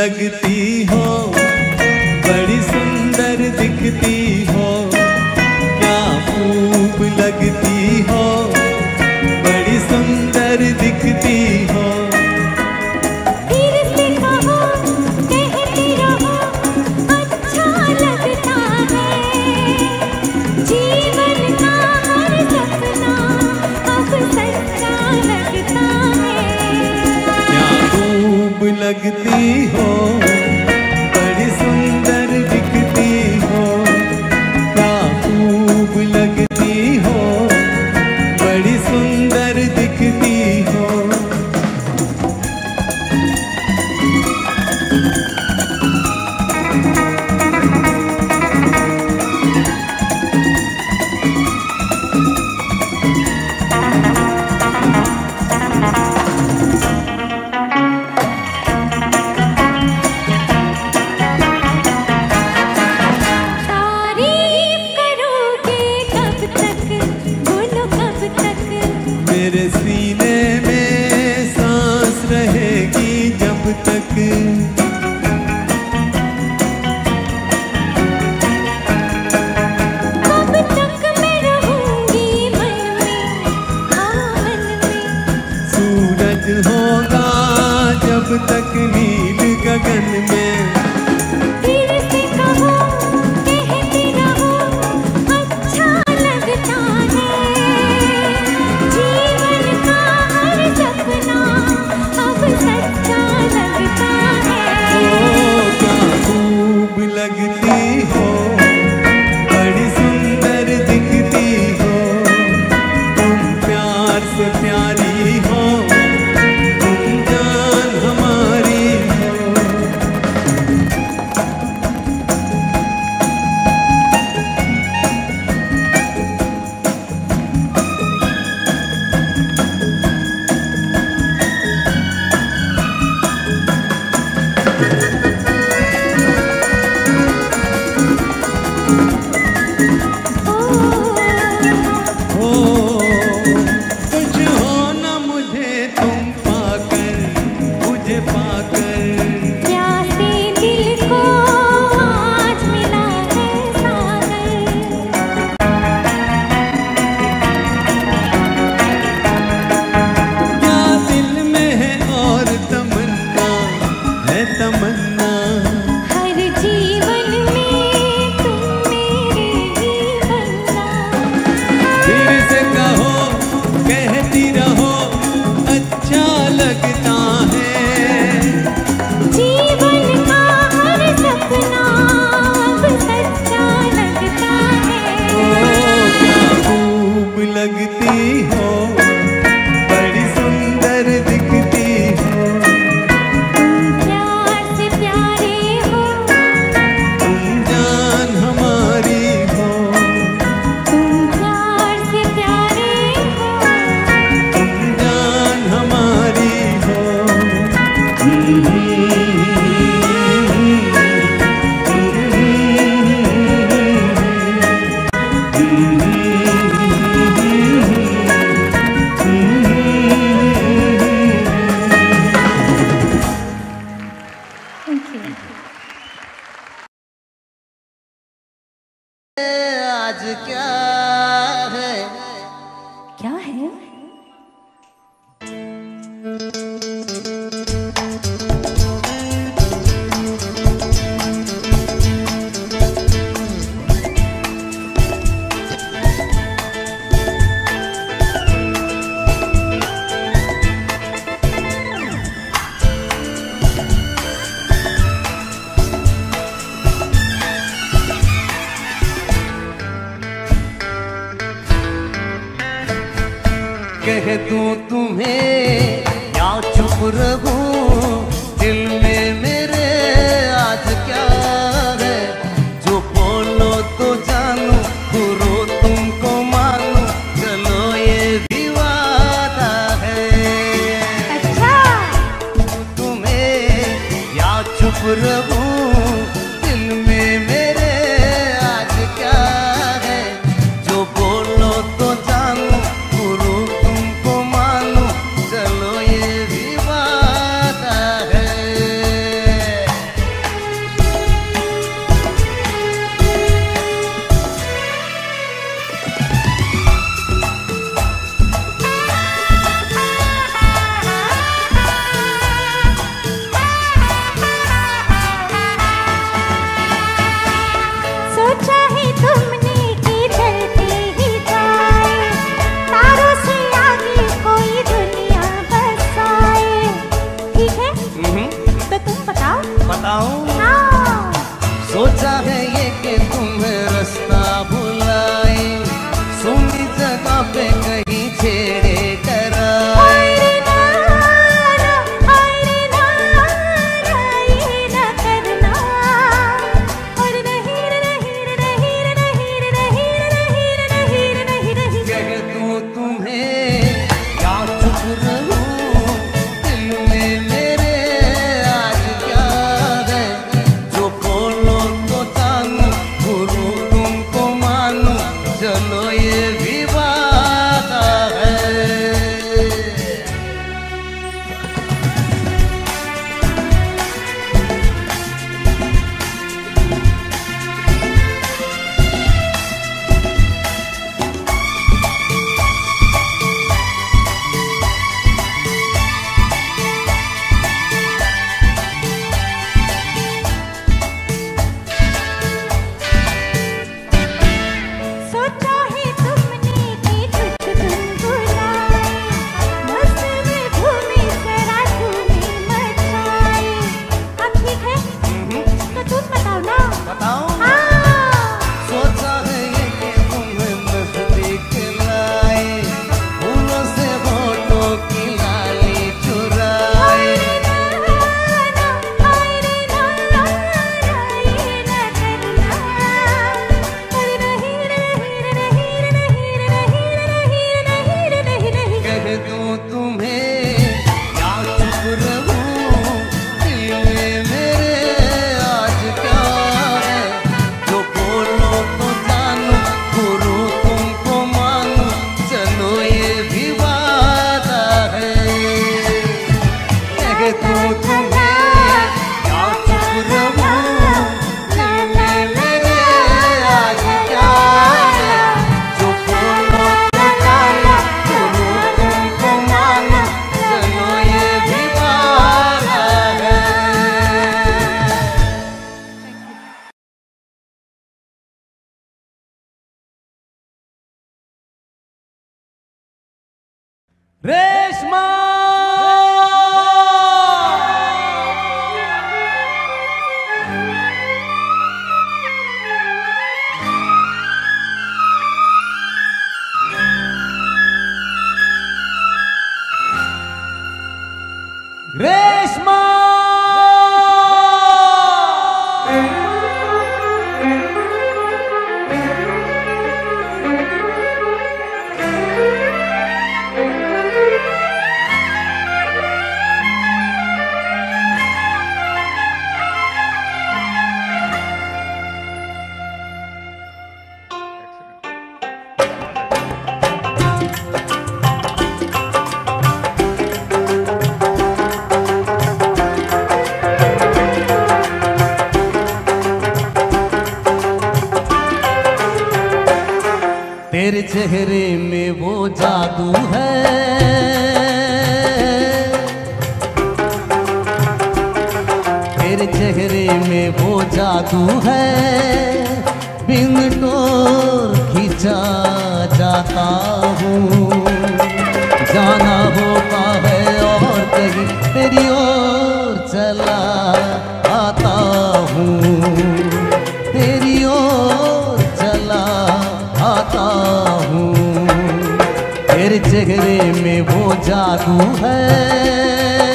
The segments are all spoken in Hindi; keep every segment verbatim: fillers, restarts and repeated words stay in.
लगती हो, बड़ी सुंदर दिखती हो, क्या खूब लगती हो, बड़ी सुंदर दिखती हो। फिर से कहो, कहती रहो, अच्छा लगता है, जीवन का हर सपना अब सच्चा लगता है। क्या खूब लगती हो, बड़ी सुंदर दिखती हो, क्या खूब लगती हो, बड़ी सुंदर दिखती हो। तारीफ करोगे कब तक, बोलो कब तक, मेरे सीने में सांस रहेगी जब तक। कब तक मैं रहूंगी मन में, हाँ मन में। सूरज होगा जब तक नील गगन में। फिर से कहो, कहती रहो, अच्छा लगता है, जीवन का हर सपना अब सच्चा लगता है। ओ क्या खूब लगती हो, बड़ी सुंदर दिखती हो, तुम प्यार से प्यारी हो, तुम जान हमारी हो। ओ, ओ कुछ हो न मुझे तुम पाकर, मुझे पाकर। प्यासे दिल को आज मिला है सागर। क्या दिल में है और तमन्ना, है तमन्ना। हर जीवन में तुम मेरे ही बनना। फिर से कहो, कहती रहो, अच्छा लगता है, जीवन का हर सपना अब सच्चा लगता है। ओ क्या खूब लगती हो, बड़ी सुंदर दिखती हो, तुम प्यार से प्यारे हो, तुम जान हमारी हो, तुम प्यार से प्यारे हो, तुम जान हमारी हो। आज क्या है, क्या है? कह दूं तुम्हें या चुप रहूं, दिल में मेरे आज क्या है, जो बोलो तो जानू, गुरु तुमको मानू, चलो ये भी वादा है। अच्छा, तुम्हें या चुप रहूं, दिल में मेरे आज क्या है, जो बोलो तो जानू, गुरु तुमको मानू, चलो ये भी वादा है। ये भी वादा है। सोचा है तुमने कि कुछ गुनगुनाए, मस्त में घूमी जरा धूमी मचाए। अब ठीक है तो तुम बताओ ना। बताओ। हाँ। सोचा है ये कि तुम्हें नजदीक लाए, फूलों से होठों की लाली चुराए। कह दूं तुम्हें या चुप रहूं, दिल में मेरे आज क्या है। जो बोलो तो जानू, गुरु तुमको मानू, चलो ये भी वादा है। कह दूं तुम्हें या चुप रहूं, दिल में मेरे आज क्या है। जो बोलो तो जानू, गुरु तुमको मानू, चलो ये भी वादा है। रेशमा रेशमा तेरे चेहरे में वो जादू है, तेरे चेहरे में वो जादू है, बिन डोर खींचा जाता हूँ। जाना होता है और कहीं तेरी ओर चला आता हूँ, तेरी ओर चला आता हूँ। तेरे चेहरे में वो जादू है।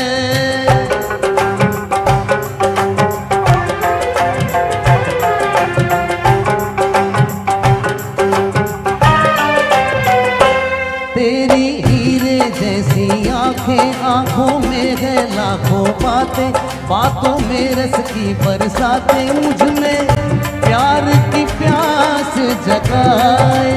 तेरी हीरे जैसी आंखें, आंखों में है लाखों बातें, बातों में रस की बरसातें, मुझ में प्यार की प्यास जगाए।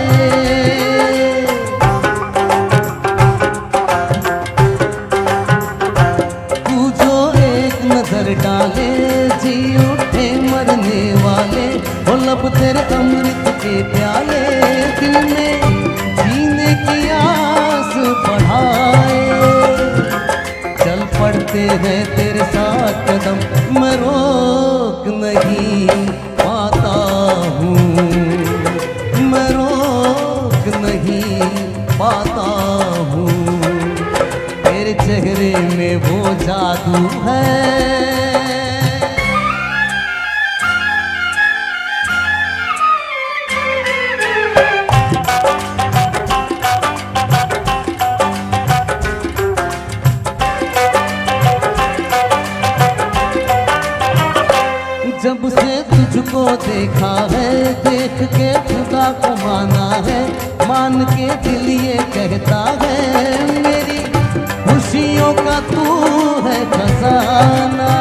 तू जो एक नजर डाले, जी उठे मरने वाले, वो लब तेरे अमृत के प्याले, दिल में जीने की आस बढ़ाए। चल पड़ते हैं तेरे साथ कदम, मैं रोक नहीं पाता हूँ, मैं रोक नहीं पाता हूँ। तेरे चेहरे में वो जादू है। जब से तुझको देखा है, देख के खुदा को माना है, मान के दिल ये कहता है, मेरी खुशियों का तू है खजाना।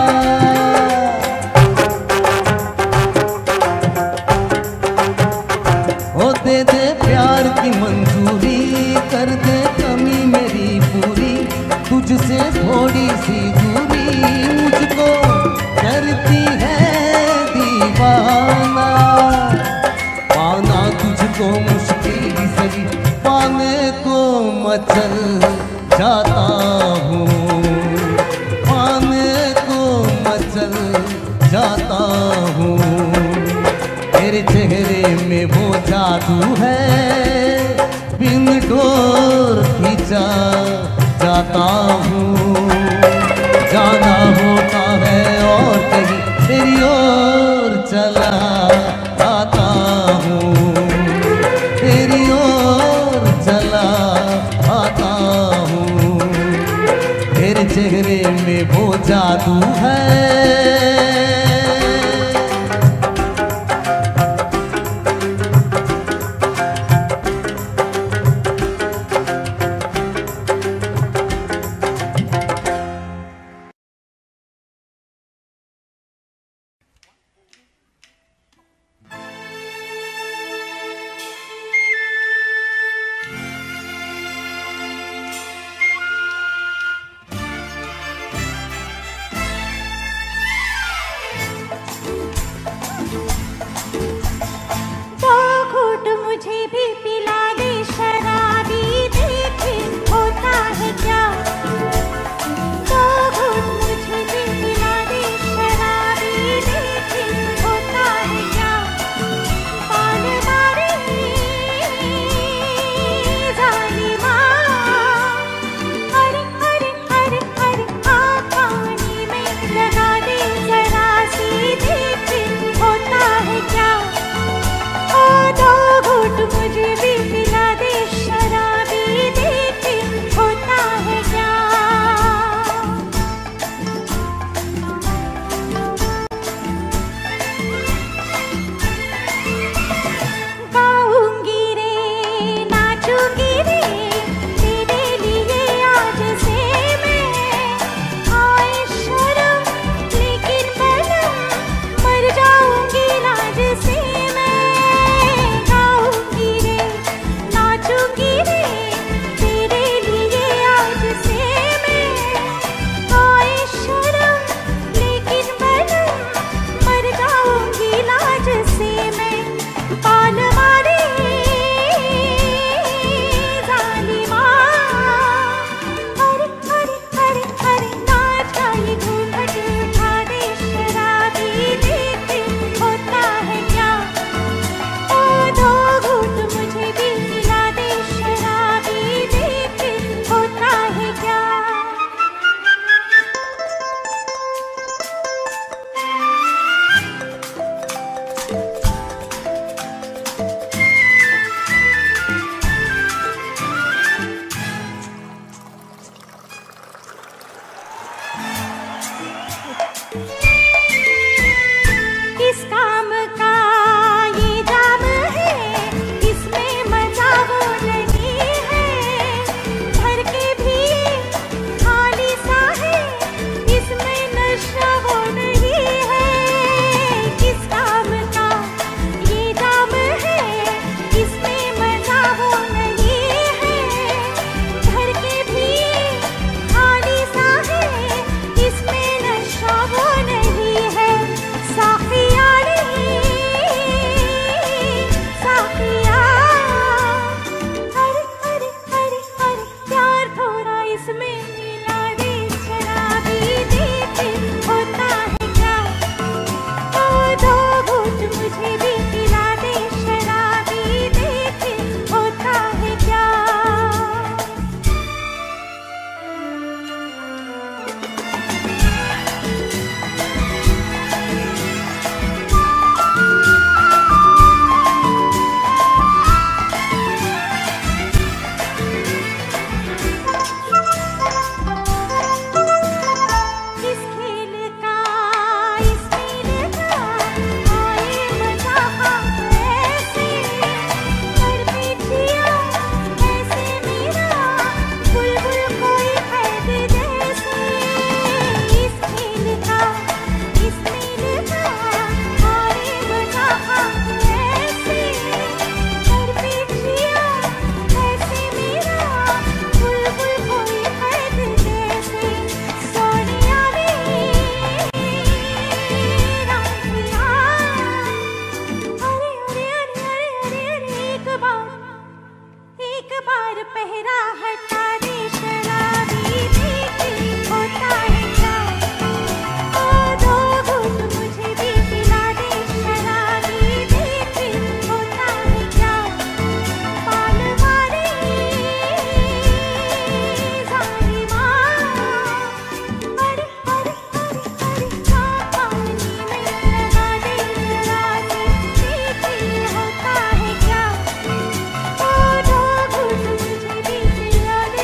ओ दे दे प्यार की मंजूरी कर दे कमी मेरी पूरी, तुझसे थोड़ी सी दूरी मुझको करती है दीवाना। पाना तुझको मुश्किल ही सही, पाने को मचल जाता हूँ, पाने को मचल जाता हूँ। तेरे चेहरे में वो जादू है, बिन डोर खींचा जाता हूँ। जाना होता है और कहीं तेरी ओर चला आता हूँ, तेरी ओर चला आता हूँ। तेरे चेहरे में वो जादू है। और पहरा हटा दे शराबी देखी होता है क्या। ओ दो घूंट मुझे भी पिला दे शराबी देखी होता है क्या। पाल मारे जालिमा, अरे अरे अरे अरे क्या पानी में लगा दे जरा से देखी होता है क्या। ओ दो घूंट मुझे भी पिला दे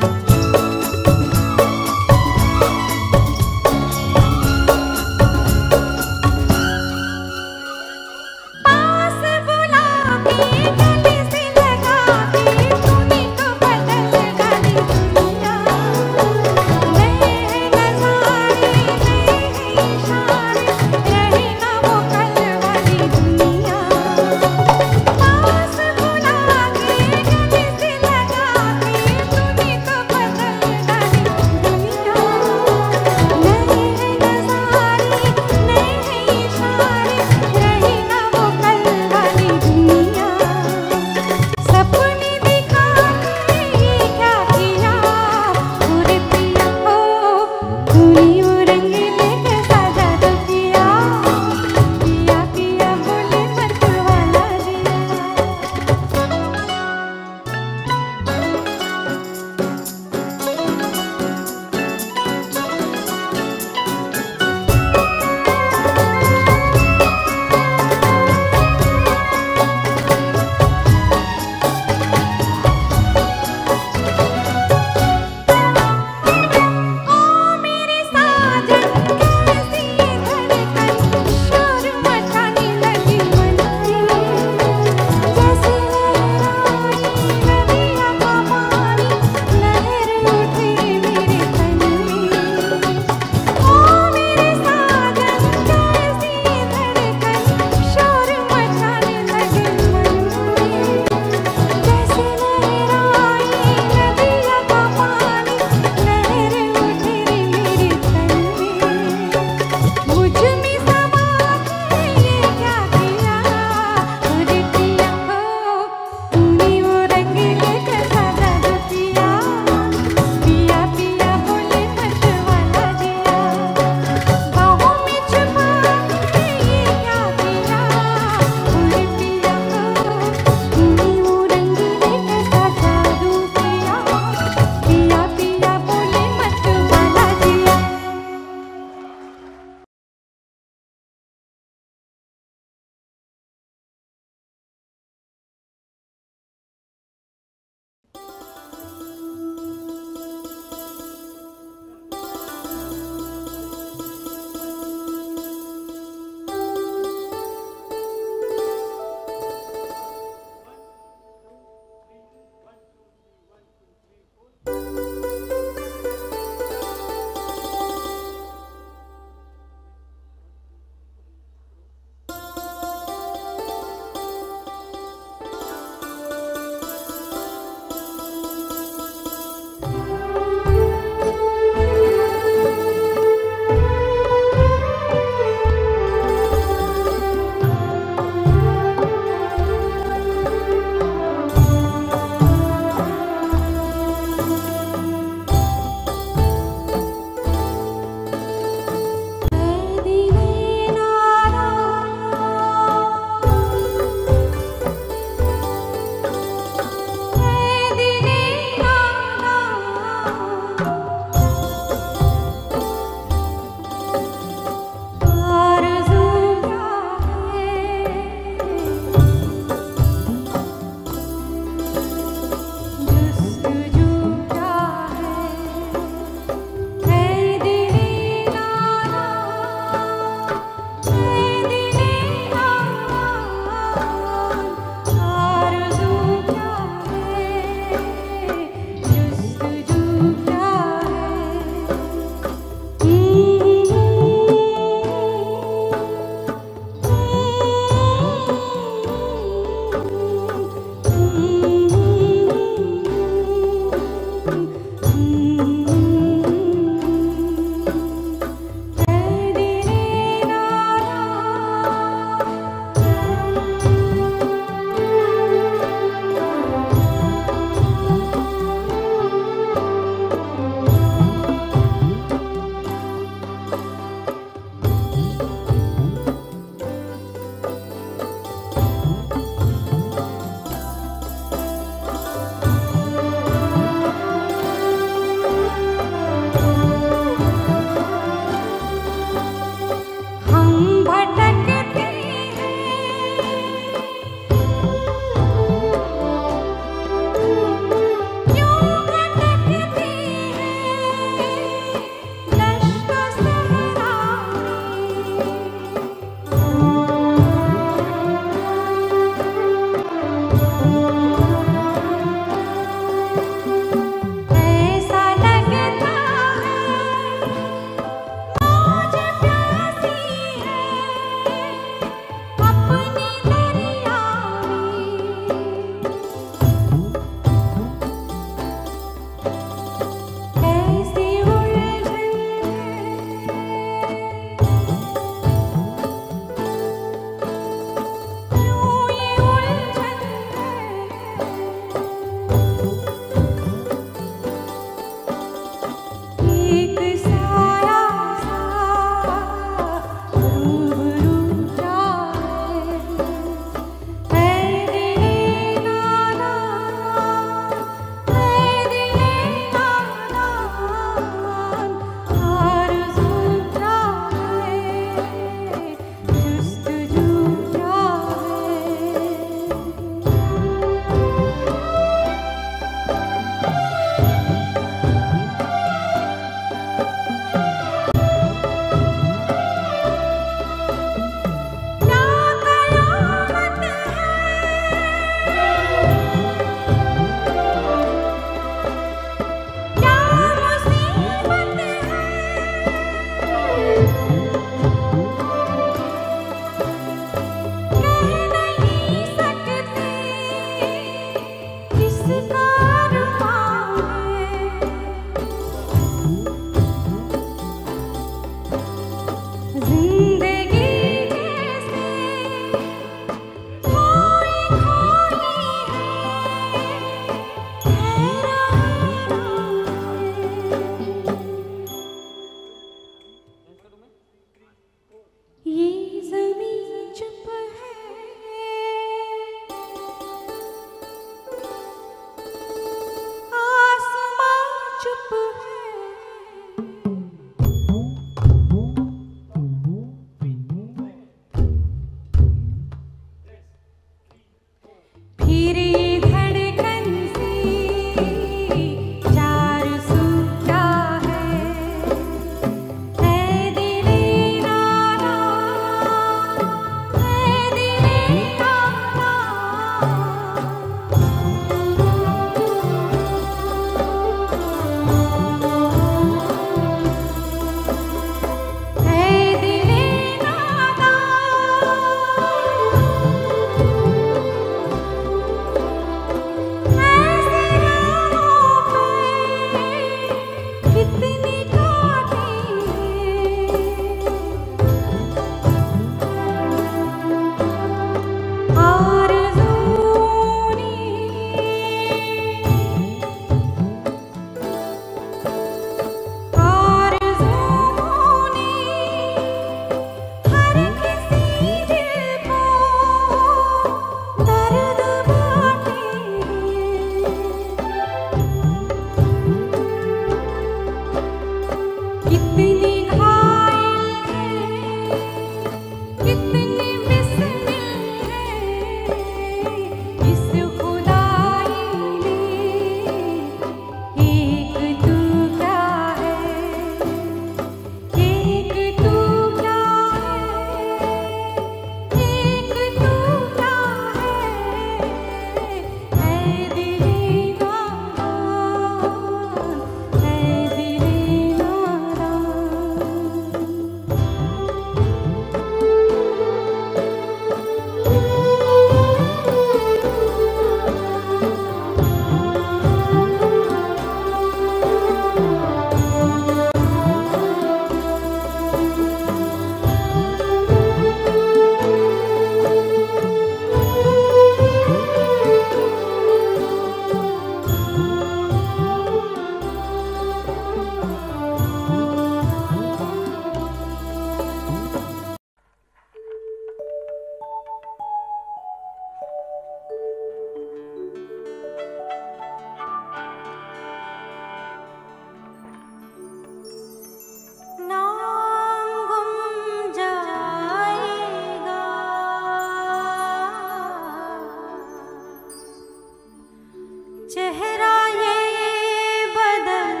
चेहरा ये बदल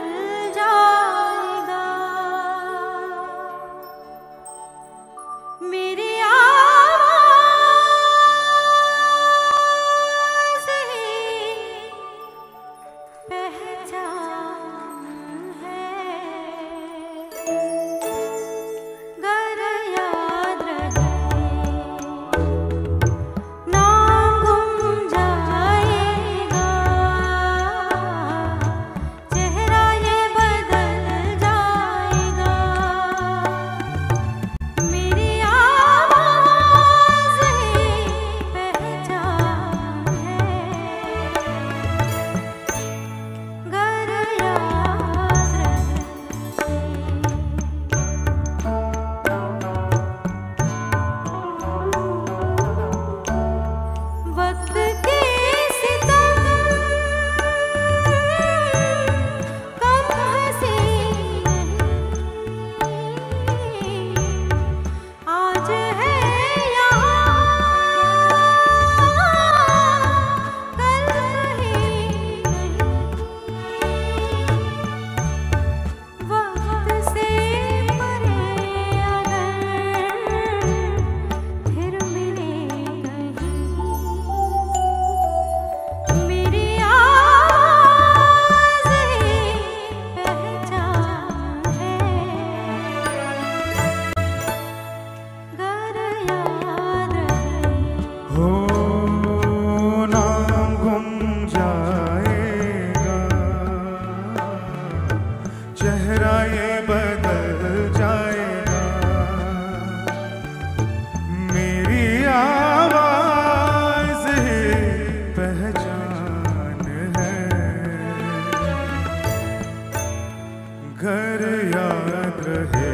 जाएगा, मेरी आवाज़ ही पहचान है। गर याद रहे नाम गुम जाएगा, चेहरा ये बदल जाएगा, मेरी आवाज़ ही पहचान है। गर याद रहे वक्त के सितम कम हंसी नहीं, आज है यहाँ कल कहीं नहीं। वक्त से परे अगर फिर मिले कहीं, मेरी आवाज़ ही पहचान है। गर याद रहे हो नाम गुम जाएगा, चेहरा ये बदल जाएगा, मेरी आवाज़ ही पहचान है। घर याद रहे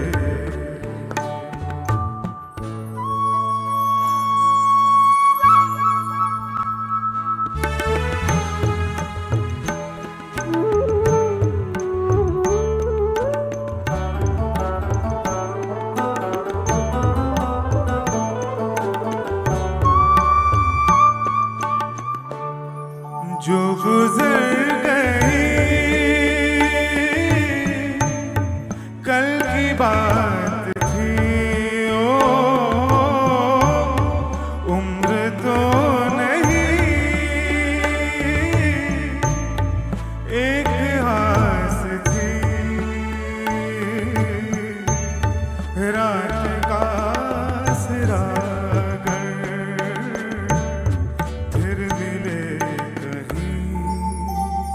जो गुजर गई कल की बात थी, ओ उम्र तो नहीं एक हास थी, रात का सिरागर फिर मिले कहीं,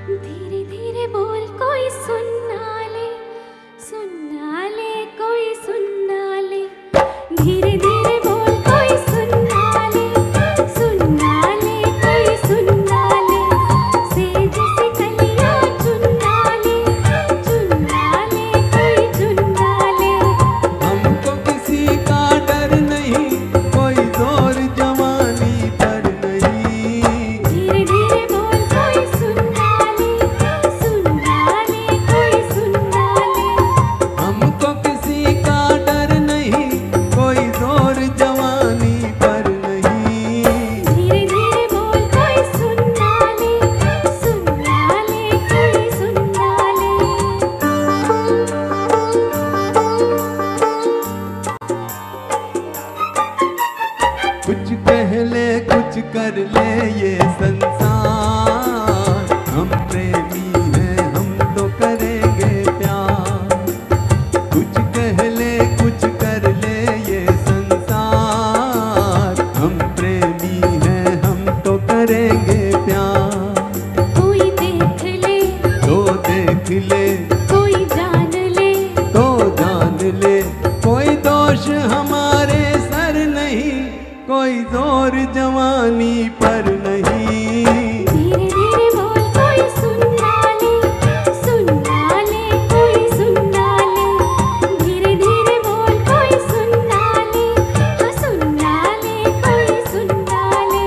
धीरे धीरे बोल कोई सुनना ले, सुनना ले कोई सुनना ले, धीरे धीरे बोल कोई सुनना ले, सुनना ले कोई सुनना ले, सेज से कलियां चुनना ले, चुनना ले कोई चुनना ले। हमको किसी का डर नहीं, कोई जोर जवानी पर नहीं। धीरे धीरे बोल कोई सुनना ले, सुनना ले कोई सुनना ले। हमको किसी का डर नहीं, कोई जोर जवानी पर नहीं। धीरे धीरे बोल कोई सुनना ले, सुनना ले कोई सुनना ले। कुछ कह ले कुछ कर ले ये संसार, हम प्रेमी हैं हम तो करेंगे प्यार। कुछ कह ले कुछ कर ले ये संसार, हम प्रेमी हैं हम तो करेंगे प्यार। कोई देख ले, तो देख ले कोई जान ले, तो जान ले, कोई दोष हमारे सर नहीं, कोई जोर जवानी पर नहीं। धीरे धीरे बोल कोई सुनना ले, सुनना ले कोई सुनना ले। धीरे धीरे बोल कोई सुनना ले, हाँ सुनना ले कोई सुनना ले।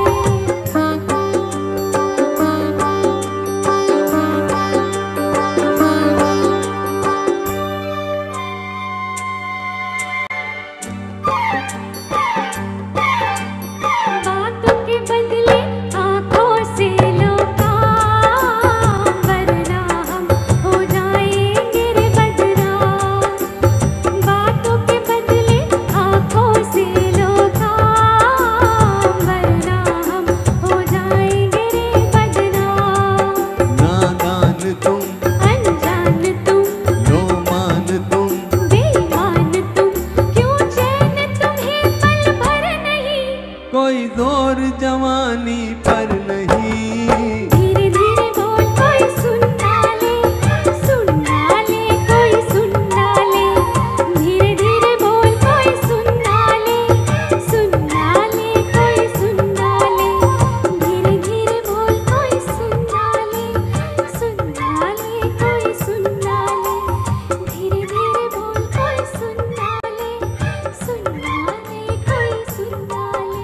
बातों के बदले आँखों से लो काम, वरना हम हो जाएंगे रे बदनाम। बातों के बदले आँखों से लो काम, वरना हम हो जाएंगे रे बदनाम। नादान तुम, अनजान तुम, लो मान तुम, बेईमान तुम, क्यों चैन तुम्हें पल भर नहीं। कोई जोर जवानी पर नहीं। धीरे धीरे बोल कोई सुनना ले, सुनना ले कोई सुनना ले। धीरे धीरे बोल कोई सुनना ले, सुनना ले कोई सुनना ले। धीरे धीरे बोल कोई सुनना ले, सुनना ले कोई सुनना ले। धीरे धीरे बोल कोई सुनना ले, सुनना ले कोई सुनना ले।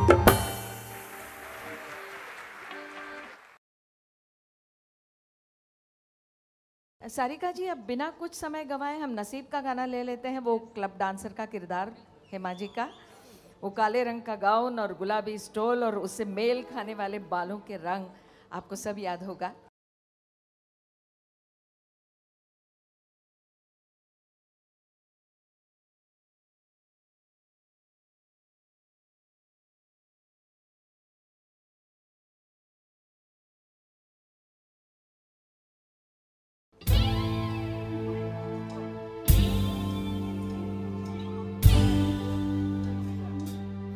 सारिका जी, अब बिना कुछ समय गंवाए हम नसीब का गाना ले लेते हैं। वो क्लब डांसर का किरदार हेमा जी का, वो काले रंग का गाउन और गुलाबी स्टोल और उससे मेल खाने वाले बालों के रंग आपको सब याद होगा।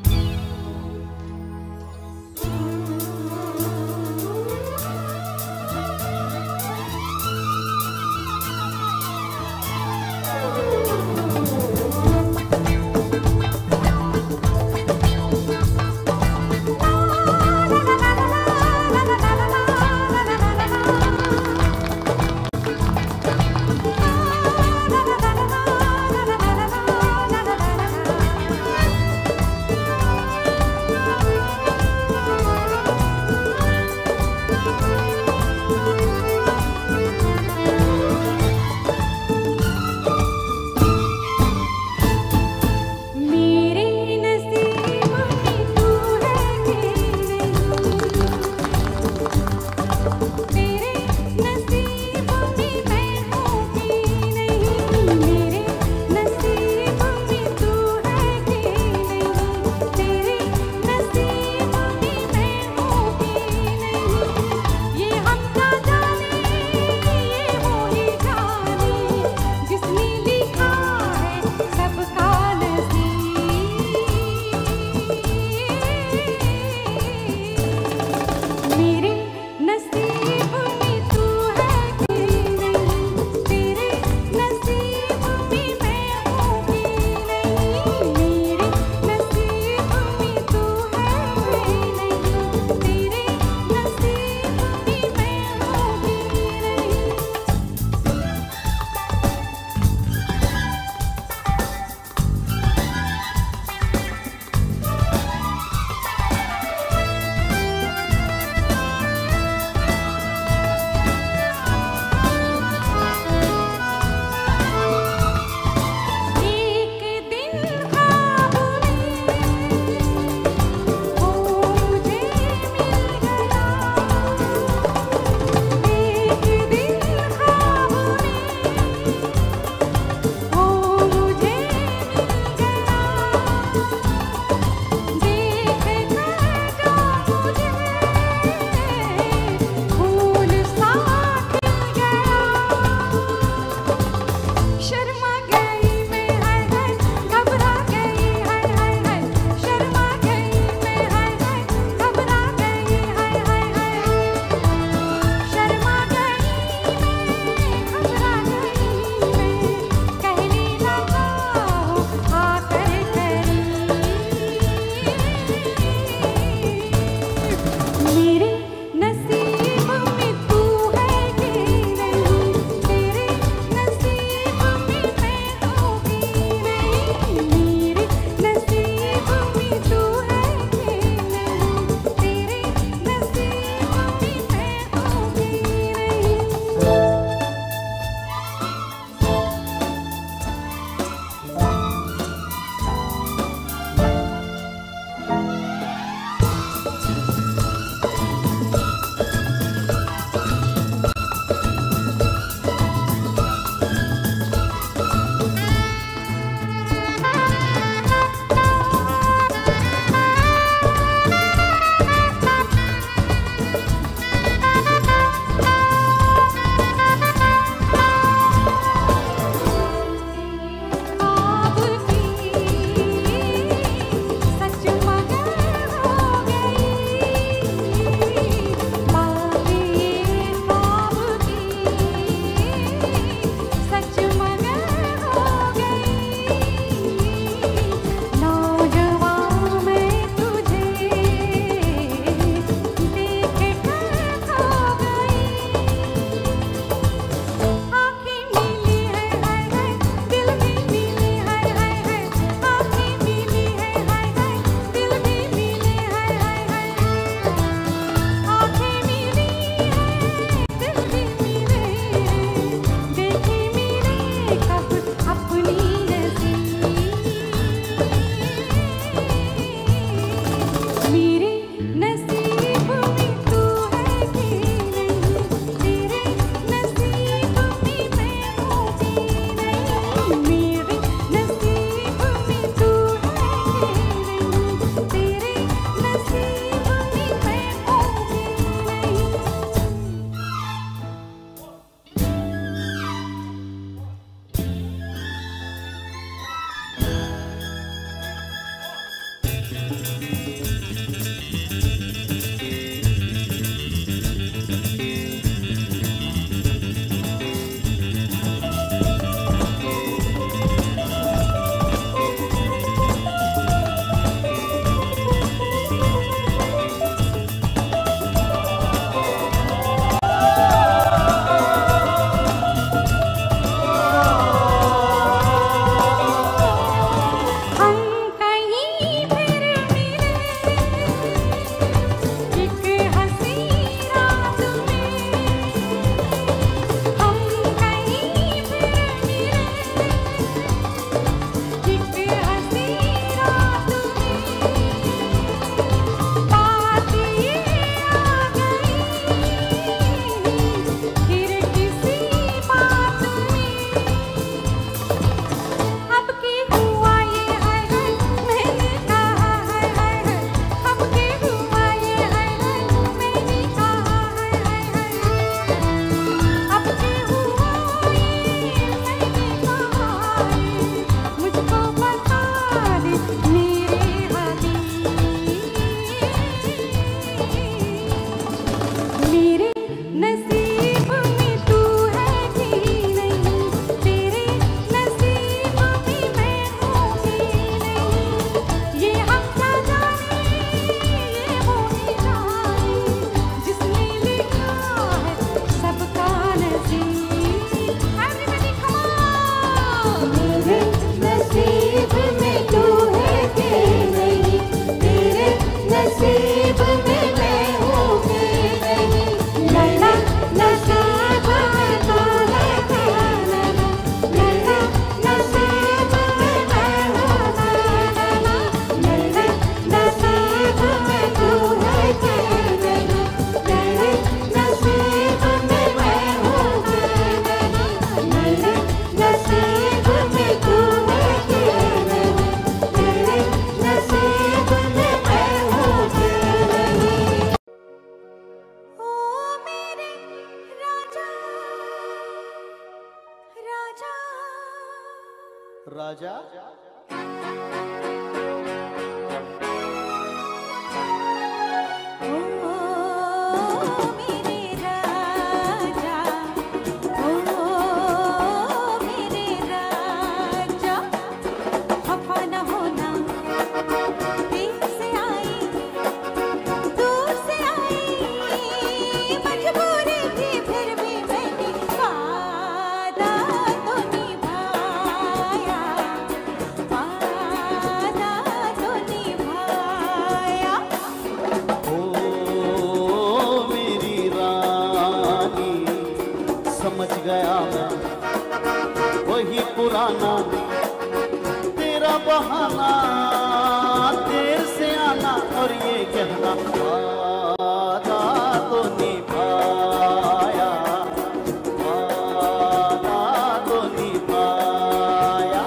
ओ राजा पुराना तेरा बहाना देर से आना और ये कहना वादा तो निभाया वादा तो निभाया।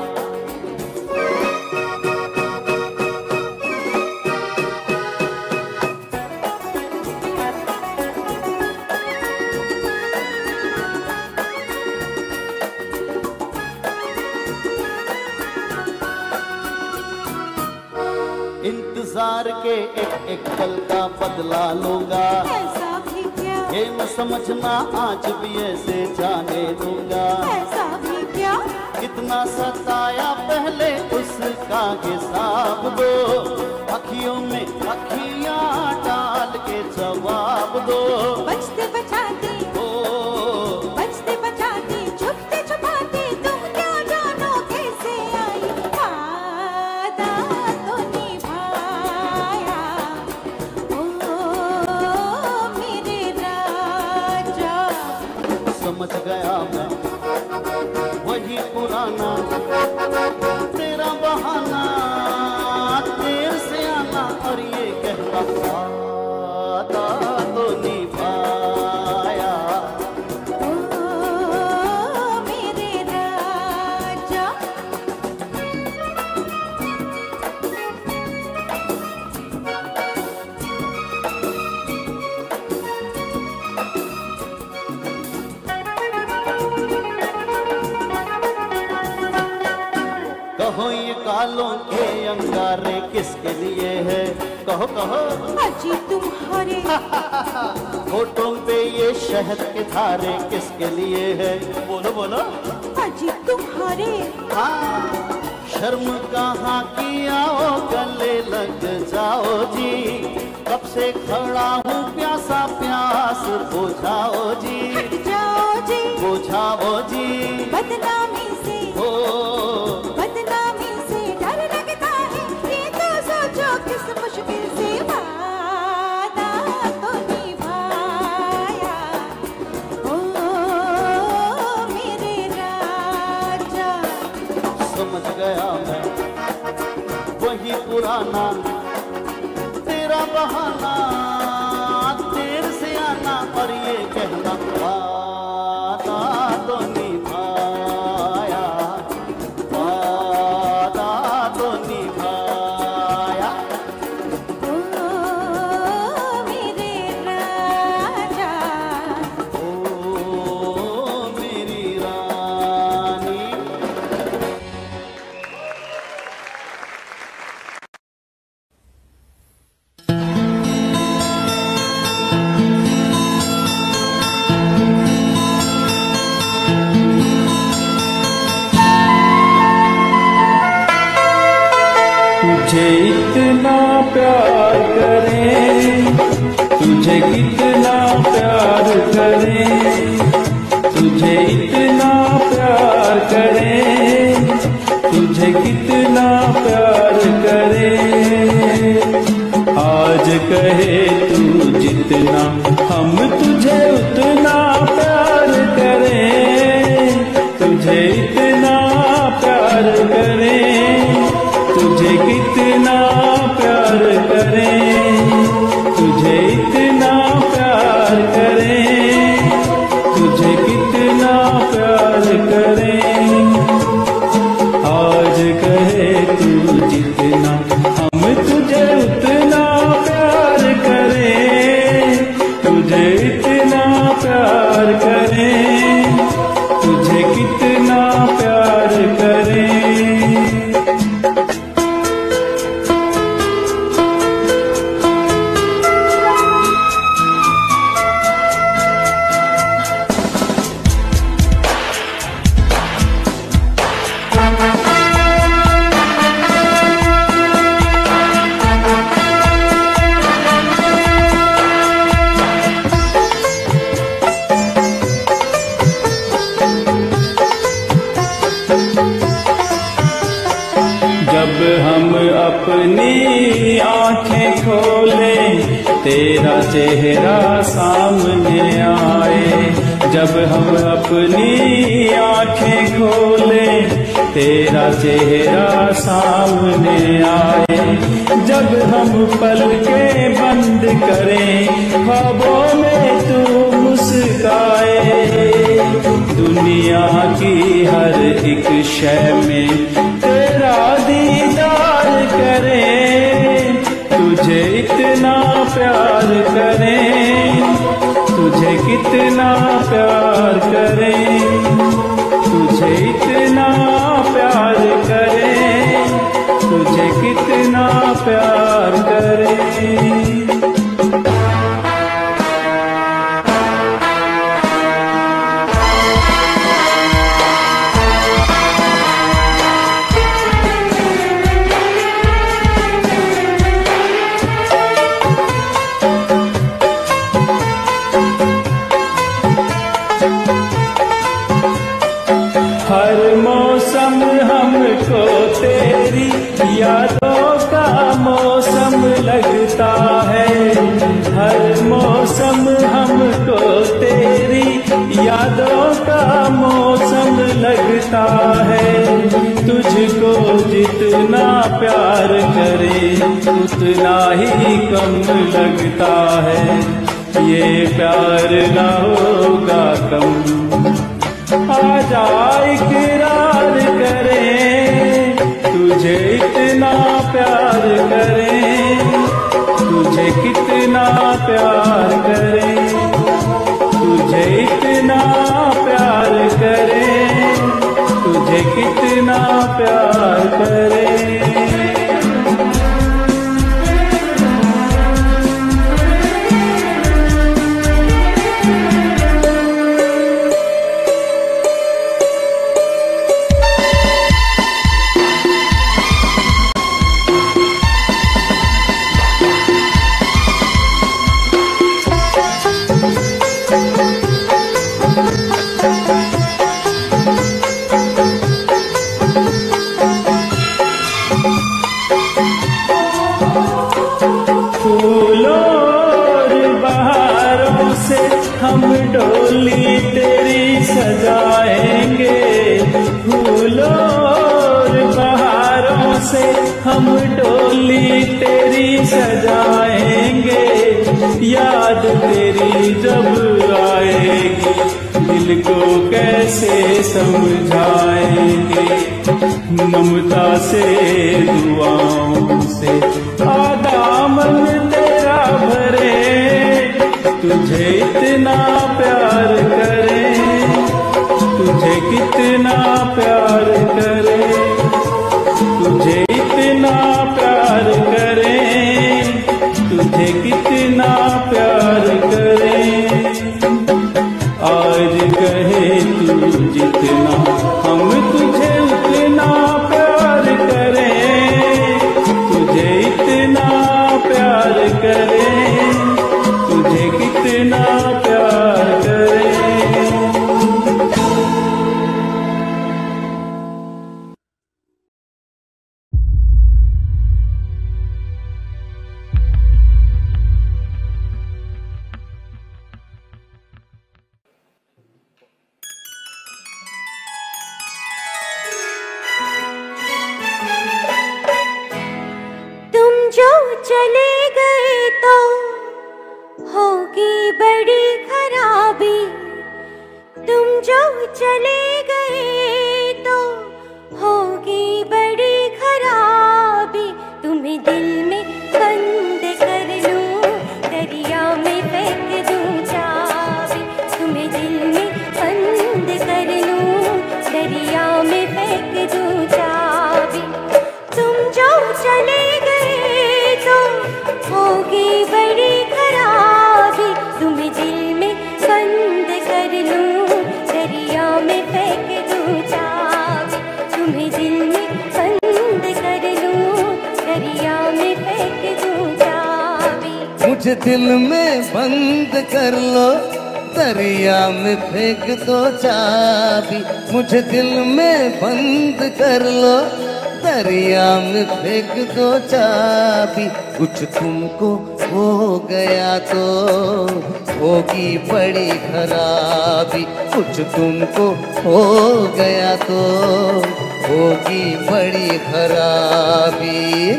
इंतजार के एक एक पल का बदला लूंगा, ऐसा भी क्या, ये न समझना आज भी ऐसे जाने दूंगा। ऐसा भी क्या, कितना सताया पहले उसका हिसाब दो, अखियों में अखियां डाल के जवाब दो। बचते बचाते ओ बचते बचाते छुपते छुपाते तुम क्या जानो कैसे आई। वादा तो निभाया ओ मेरे राजा। समझ गया मैं वही पुराना तेरा बहाना देर से आना और ये कहना वादा तो निभाया ओ मेरे राजा। कहो ये कालों के अंगारे किसके लिए है, कहो कहो अजी तुम्हारे होठों पे ये शहद के धारे किसके लिए है, बोलो बोलो। अजी तुम्हारे हाँ शर्म कहाँ की आओ गले लग जाओ जी, कब से खड़ा हूँ प्यासा प्यास बुझाओ जी। हट जाओ जी बुझाओ जी बदनामी से हो बदनामी से डर लगता है, ये तो सोचो किस मुश्किल से। वादा तो निभाया ओ मेरे राजा। समझ गया मैं वही पुराना तेरा बहाना देर से आना और ये कहना वादा तो निभाया वादा तो निभाया। ओ मेरे राजा। ओ मेरी रानी। तुझे इतना प्यार करें, तुझे कितना प्यार करें, तुझे इतना प्यार करें, तुझे कितना प्यार करें। आज कहे तू जितना हम तुझे उतना प्यार करें, तुझे इतना प्यार करें, तुझे कितना प्यार करें, तुझे इतना प्यार करें, तुझे कितना प्यार करें। आज कहे तू जितना हम तुझे उतना प्यार करें, तुझे इतना प्यार करें, तुझे कितना प्यार करें। चेहरा सामने आए। जब हम अपनी आंखें खोलें तेरा चेहरा सामने आए। जब हम पलकें बंद करें ख्वाबों में तू मुस्काए। दुनिया की हर एक शय में तेरा दीदार करें। तुझे इतना प्यार करें, तुझे कितना प्यार करें, तुझे इतना प्यार करें, तुझे कितना प्यार करें। हर मौसम हमको तेरी यादों का मौसम लगता है। हर मौसम हमको तेरी यादों का मौसम लगता है। तुझको जितना प्यार करे उतना ही कम लगता है। ये प्यार ना होगा कम, आजा इकरार करें। तुझे इतना प्यार करें, तुझे कितना प्यार करें, तुझे इतना प्यार करें, तुझे कितना प्यार करें। हम डोली तेरी सजाएंगे। फूलों और बहारों से हम डोली तेरी सजाएंगे। याद तेरी जब आएगी दिल को कैसे समझाएंगे। ममता से दुआओं से आदामन तेरा भरे। तुझे इतना प्यार करें, तुझे कितना प्यार करें, तुझे इतना प्यार करें, तुझे कितना प्यार करें। आज कहे तू जितना हम तुझे उतना प्यार करें। तुझे इतना प्यार करें, तुझे कितना प्यार करें। तुम जो चले गए तो होगी बड़ी खराबी। तुम जो चले गए तो होगी बड़ी खराबी। तुम्हें दिल में बंद कर लूं, दरिया में फेंक दूं चाबी। तुम्हें दिल में बंद कर लूं, दरिया में फेंक दूं चाबी। तुम जो चले गए तो होगी बड़ी खराबी। तुम्हें दिल में बंद कर लूं, दरिया में फेंक दूं चाबी। तुम्हें दिल में बंद कर लूं, दरिया में फेंक दूं चाबी। मुझे दिल में बंद कर लो, दरिया में फेंक दो चाबी। मुझे दिल में बंद कर लो, दरिया में फेंक दो चाबी, कुछ तुमको हो गया तो होगी बड़ी खराबी। कुछ तुमको हो गया तो होगी बड़ी खराबी।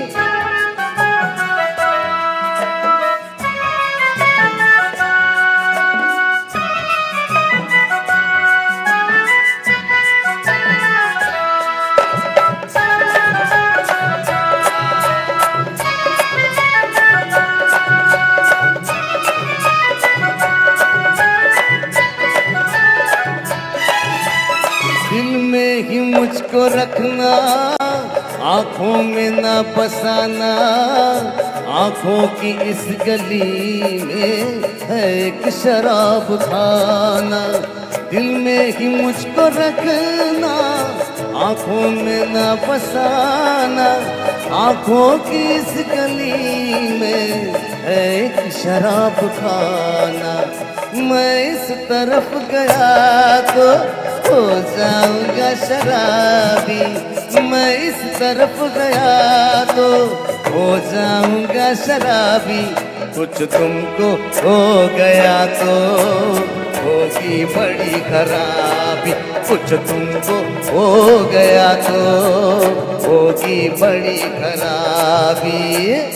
मुझको रखना, आँखों में ना बसाना, आँखों की इस गली में है एक शराब खाना। दिल में ही मुझको रखना, आँखों में ना बसाना, आँखों की इस गली में है एक शराब खाना। मैं इस तरफ गया तो हो जाऊंगा शराबी, मैं इस तरफ गया तो हो जाऊंगा शराबी। कुछ तुमको हो गया तो होगी बड़ी खराबी, कुछ तुमको हो गया तो होगी बड़ी खराबी।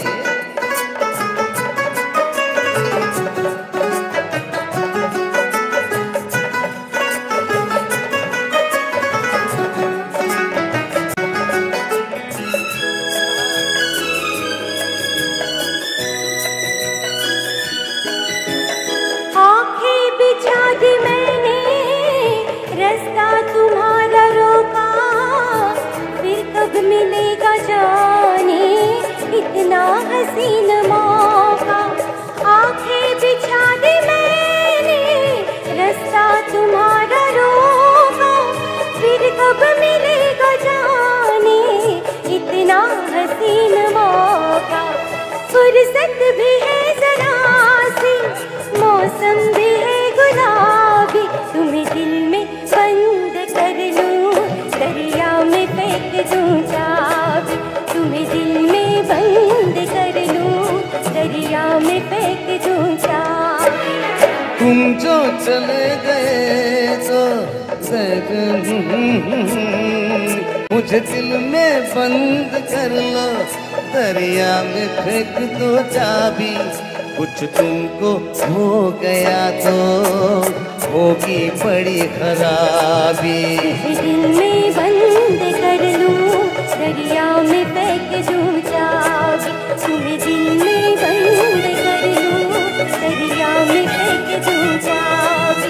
मिलेगा जाने इतना हसीन मौका। आंखें बिछा दी मैंने, रास्ता तुम्हारा रोका, फिर कब मिलेगा जाने इतना हसीन मौका। फुर्सत भी है जरा सी, मौसम भी है गुलाबी, तुम्हें दिल में बंद कर लूं, दरिया में फेंक दूं चाबी, तुम्हें दिल में बंद कर लूं, दरिया में फेंक दूं चाबी। तुम जो चले गए तो मुझे दिल में बंद कर लो, दरिया में फेंक दो चाबी। कुछ तुमको हो गया तो होगी बड़ी खराबी। दिल में बंद कर लूं, दरिया में फेंक दूं चाबी, तुम्हें दिल में बंद कर लूं, दरिया में फेंक दूं चाबी।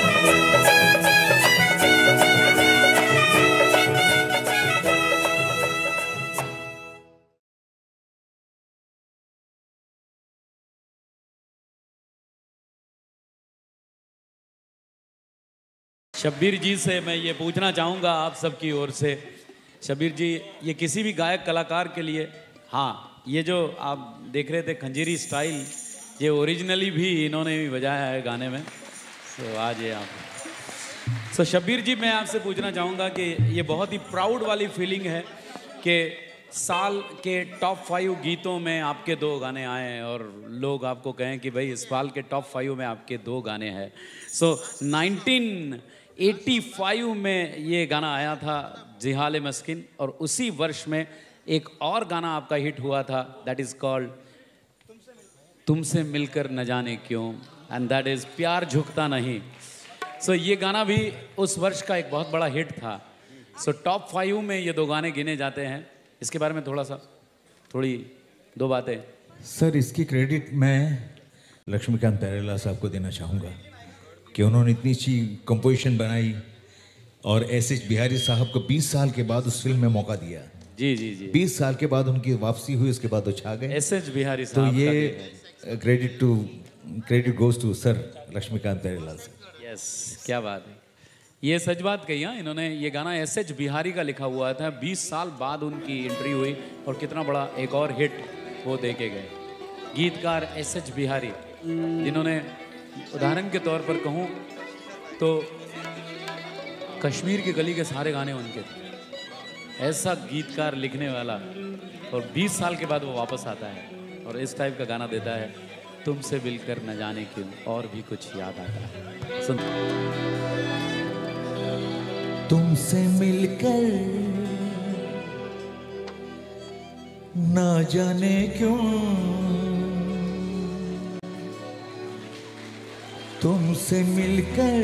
शब्बीर जी से मैं ये पूछना चाहूँगा आप सबकी ओर से, शब्बीर जी ये किसी भी गायक कलाकार के लिए, हाँ ये जो आप देख रहे थे खंजीरी स्टाइल, ये ओरिजिनली भी इन्होंने भी बजाया है गाने में। तो आज ये आप सो शब्बीर जी मैं आपसे पूछना चाहूँगा कि ये बहुत ही प्राउड वाली फीलिंग है कि साल के टॉप फाइव गीतों में आपके दो गाने आए हैं और लोग आपको कहें कि भाई इस साल के टॉप फाइव में आपके दो गाने हैं। सो नाइनटीन एटी फाइव में ये गाना आया था जिहाले मस्किन, और उसी वर्ष में एक और गाना आपका हिट हुआ था, दैट इज कॉल्ड तुमसे मिलकर न जाने क्यों, एंड दैट इज प्यार झुकता नहीं। सो so, ये गाना भी उस वर्ष का एक बहुत बड़ा हिट था। सो so, टॉप फाइव में ये दो गाने गिने जाते हैं, इसके बारे में थोड़ा सा थोड़ी दो बातें। सर इसकी क्रेडिट मैं लक्ष्मीकांत प्यारेलाल साहब को देना चाहूँगा कि उन्होंने इतनी अच्छी कंपोजिशन बनाई और एस एच बिहारी साहब को बीस साल के बाद उस फिल्म में मौका दिया। जी जी जी बीस साल के बाद उनकी वापसी हुई, उसके बाद वो छा गए। एस एच बिहारी तो साहब ये credit to credit goes to sir Laxmikant Pyarelal sir. Yes क्या बात है, ये सच बात कही। हाँ इन्होंने ये गाना एस एच बिहारी का लिखा हुआ था, बीस साल बाद उनकी एंट्री हुई और कितना बड़ा एक और हिट वो दे के गए। गीतकार एस एच बिहारी जिन्होंने उदाहरण के तौर पर कहूँ तो कश्मीर की गली के सारे गाने उनके थे। ऐसा गीतकार लिखने वाला, और बीस साल के बाद वो वापस आता है और इस टाइप का गाना देता है, तुमसे मिलकर न जाने क्यों और भी कुछ याद आता है। सुन। तुमसे मिलकर ना जाने क्यों, तुमसे मिलकर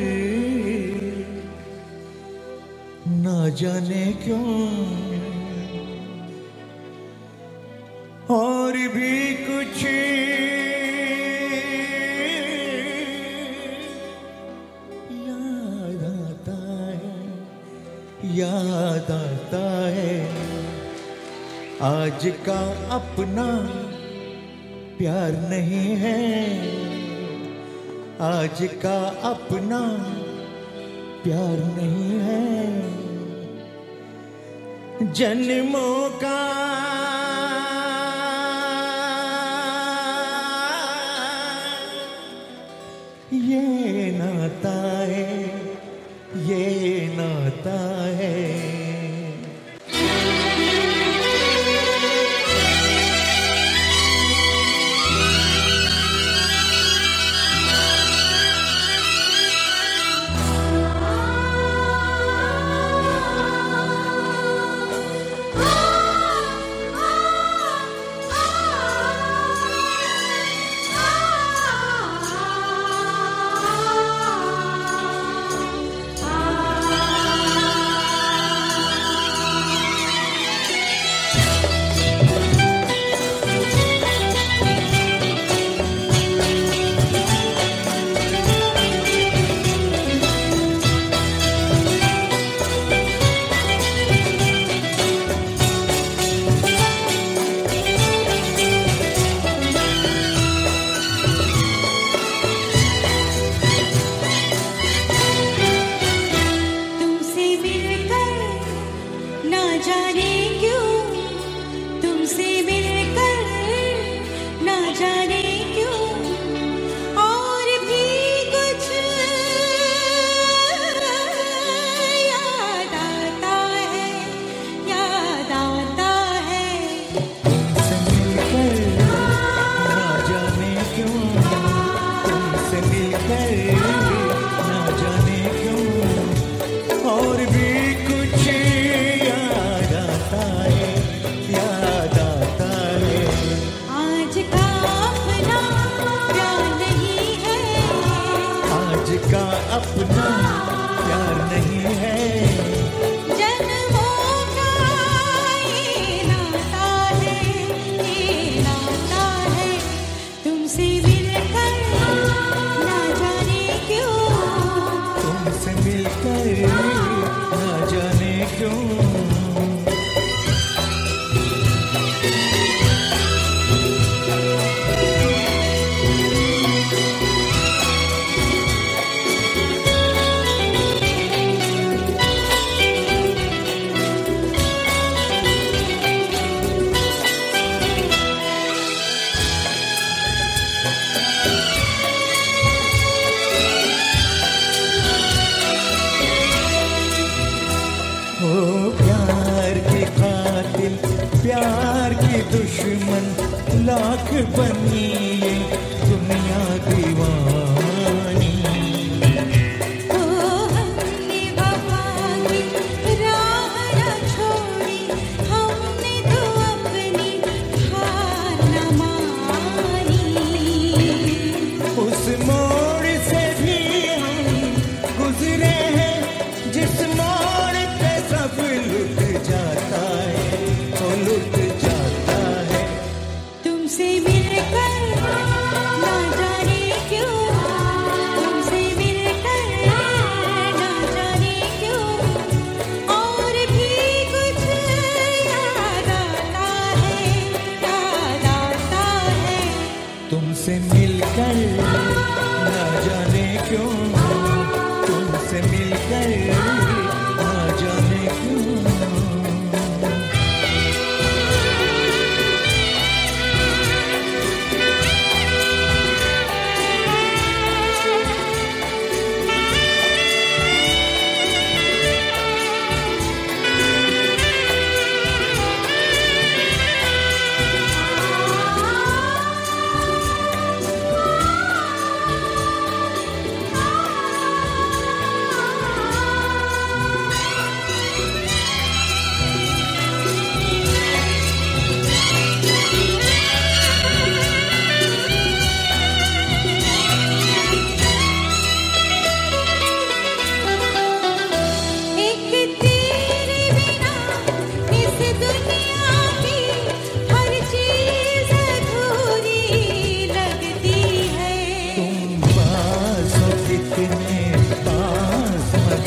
ना जाने क्यों और भी कुछ याद आता है, याद आता है। आज का अपना प्यार नहीं है, आज का अपना प्यार नहीं है। जन्मों का ये नाता है, ये नाता है।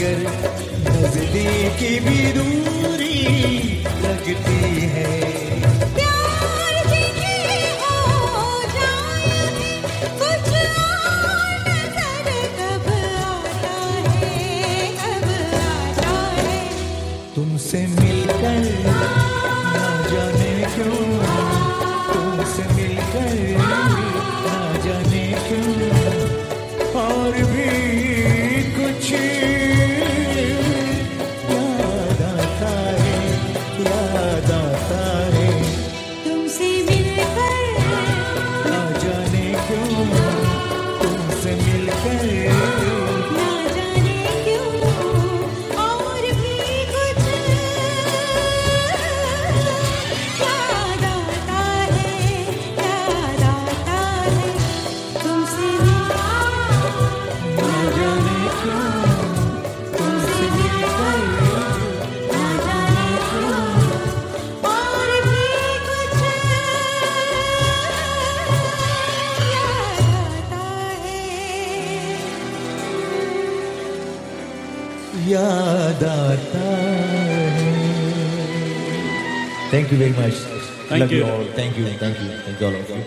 मगर नजदीकी भी दूरी लगती है। प्यार जिसे हो जाए कुछ और नजर कब आता है, कब आता है। तुमसे मिलकर ना जाने क्यों, तुमसे मिलकर ना जाने क्यों और भी कुछ याद आता है, याद आता है। तुमसे मिलकर ना जाने क्यों, तुमसे मिलकर ना जाने क्यों और भी कुछ याद आता है, याद आता है। तुमसे ना जाने क्यों, तुमसे मिलकर ना जाने क्यों और भी कुछ याद आता है। याद आता है। Thank you very much. Thank Love you. all. Thank you. Thank you. Thank you all of you.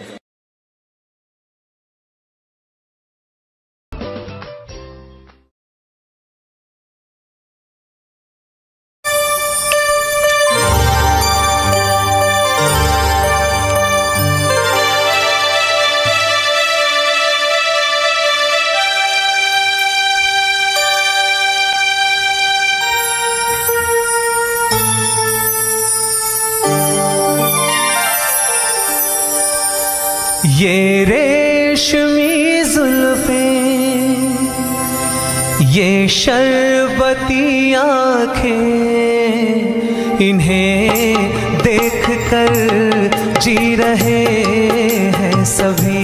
ये रेशमी जुल्फें, ये शरबती आँखें, इन्हें देख कर जी रहे हैं सभी,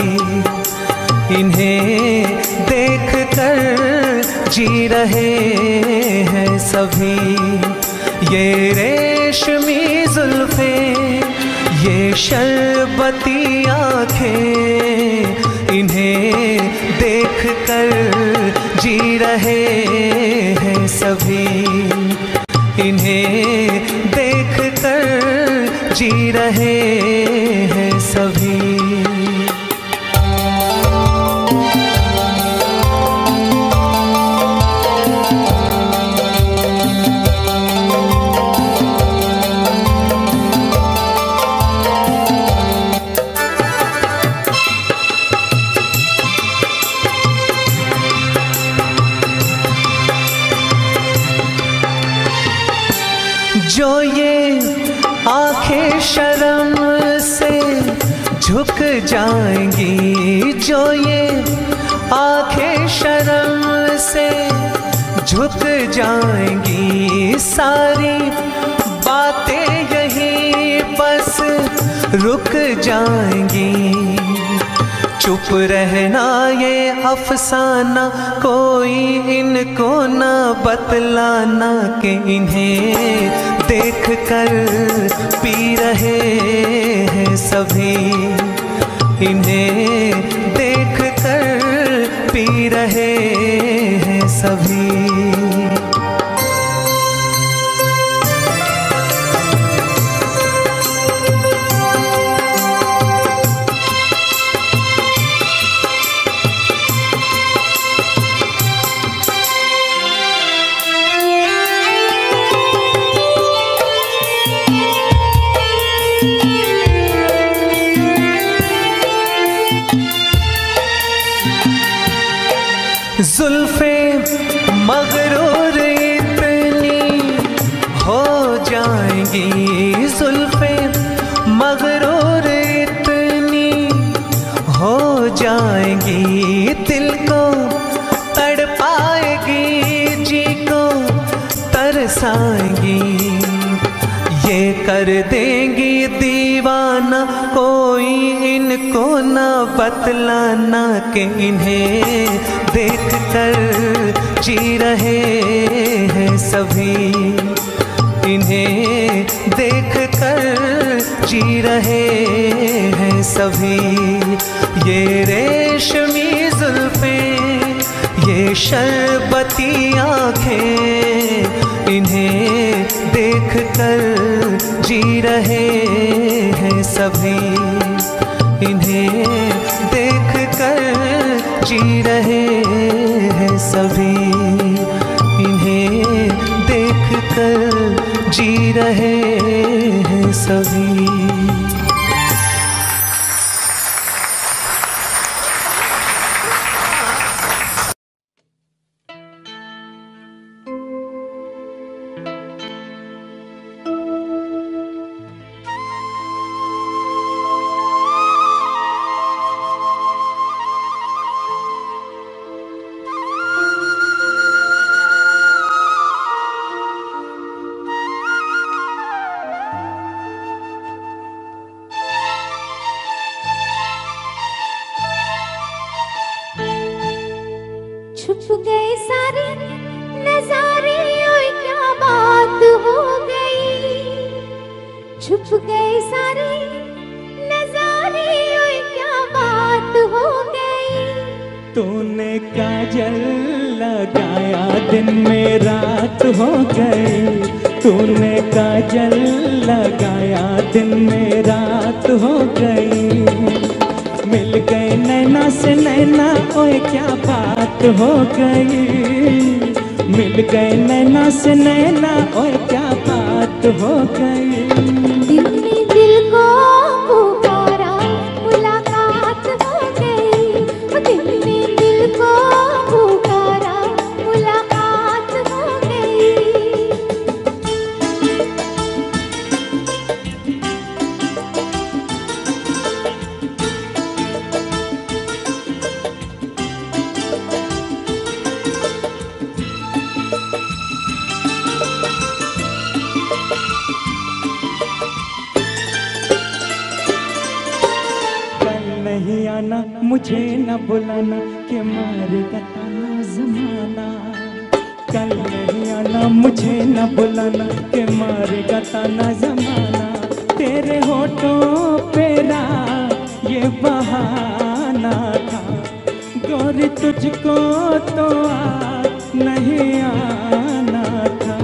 इन्हें देख कर जी रहे हैं सभी। ये रेशमी जुल्फें, ये शरबती आँखें, इन्हें देख कर जी रहे हैं सभी, इन्हें देख कर जी रहे हैं सभी। जो ये आंखें शर्म से झुक जाएंगी, जो ये आंखें शर्म से झुक जाएंगी, सारी बातें यहीं बस रुक जाएंगी। चुप रहना ये अफसाना, कोई इनको ना बतलाना कि इन्हें देख कर पी रहे हैं सभी, इन्हें देख कर पी रहे हैं सभी। जुल्फे मगरूर इतनी हो जाएंगी, जुल्फे मगरूर इतनी हो जाएंगी, दिल को तड़पाएगी, जी को तरसाएंगी। ये कर देंगी दीवाना, कोई इनको ना बतलाना कि इन्हें देख कर जी रहे हैं सभी, इन्हें देख कर जी रहे हैं सभी। ये रेशमी जुल्फें, ये शरबती आँखें, इन्हें देख कर जी रहे हैं सभी, इन्हें देख कर जी रहे हैं सभी, इन्हें देख कर जी रहे हैं सभी। छुप गए सारे नजारे, ओए क्या बात हो गई। छुप गए सारे नजारे, ओए क्या बात हो गई। तूने काजल लगाया दिन में रात हो गई, तूने काजल लगाया दिन में रात हो गई। मिल गए नैना से नैना, ओए क्या बात हो गई। मिल गए नैना से नैना, ओए क्या बात हो गई। दिल ने दिल को पुकारा, मुलाकात हो गई। दिल ने दिल को पुकारा, मुलाकात हो गई। नहीं आना मुझे न बुलाना, के मारेगा ताना जमाना। कल नहीं आना मुझे न बुलाना, के मारेगा ताना जमाना। तेरे होठों पे रा ये बहाना था, गोरी तुझको तो आ नहीं आना था।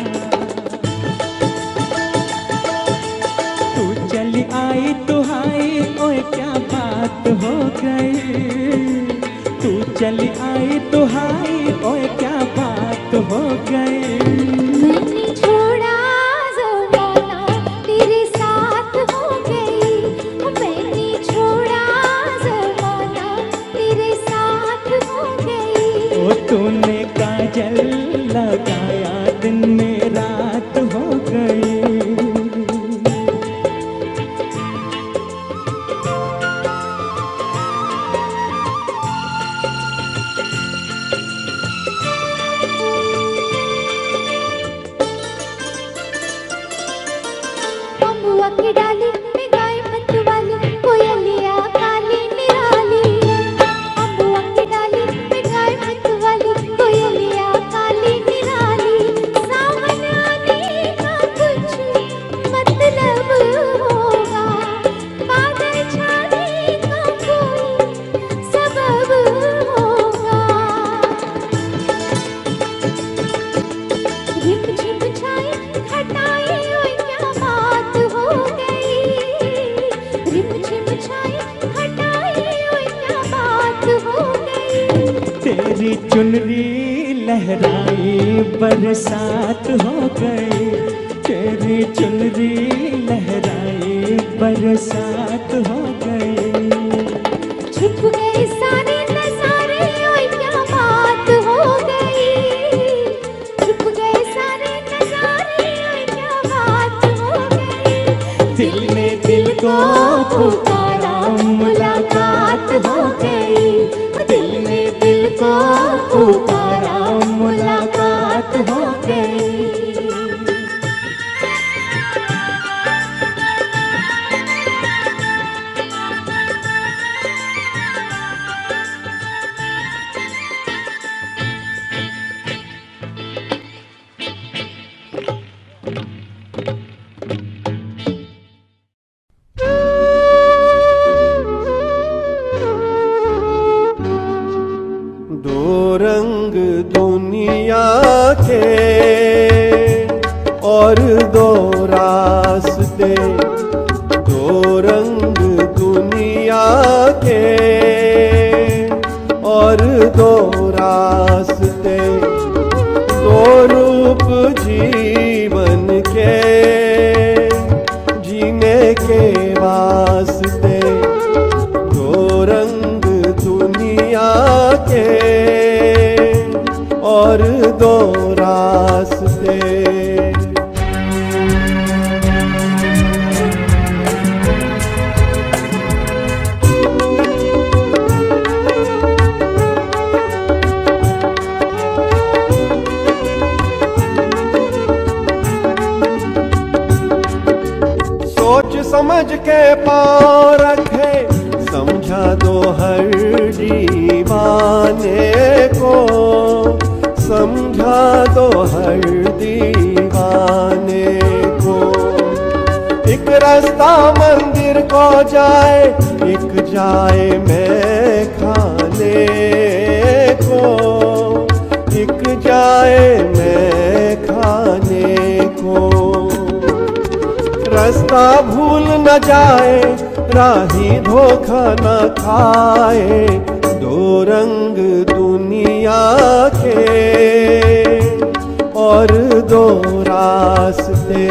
तू चली आई तो आई, ओए क्या बात हो गई। तू चली आई तो हाई, ओए क्या बात हो गई। मैंने छोड़ा ज़माना, तेरे साथ हो गई। मैंने छोड़ा ज़माना, तेरे साथ हो गई। ओ तूने काजल लगाया दिन में रात हो गई। अम्बुआ की डाली में गाय मत वाली, कोयलिया काली निराली। अम्बुआ की डाली में गाय मत वाली, कोयलिया काली निराली। सावन आने का कुछ मतलब होगा, बादल छाने का कोई सबब होगा। रिम झिम छाए घटाए, ओए क्या बात हो गई। रिम झिम छाए घटाए, ओए क्या बात हो गई। तेरी चुनरी लहराई बरसात हो गई। तेरी चुनरी लहराई बरसात हो गई। छुप गए सारे नजारे, ओए क्या बात हो गई। छुप गए सारे नजारे, ओए क्या बात हो गई। दिल ने दिल को पुकारा, मुलाकात हो गई। दिल ने दिल को पुकारा, मुलाकात हो गई। दो रंग दुनिया के और दो रास्ते, दो रंग दुनिया के और दो रास्ते, दो रूप जीवन के जीने के वास्ते, दो रंग दुनिया के और दो रास्ते। सोच समझ के पाँव रखे, समझा दो हर दीवाने को, समझा दो हर दीवाने को। एक रास्ता मंदिर को जाए, एक जाए मैं खाने को, एक जाए मैं खाने को। रास्ता भूल न जाए, राही धोखा न खाए, दो रंग दुनिया के और दो रास्ते।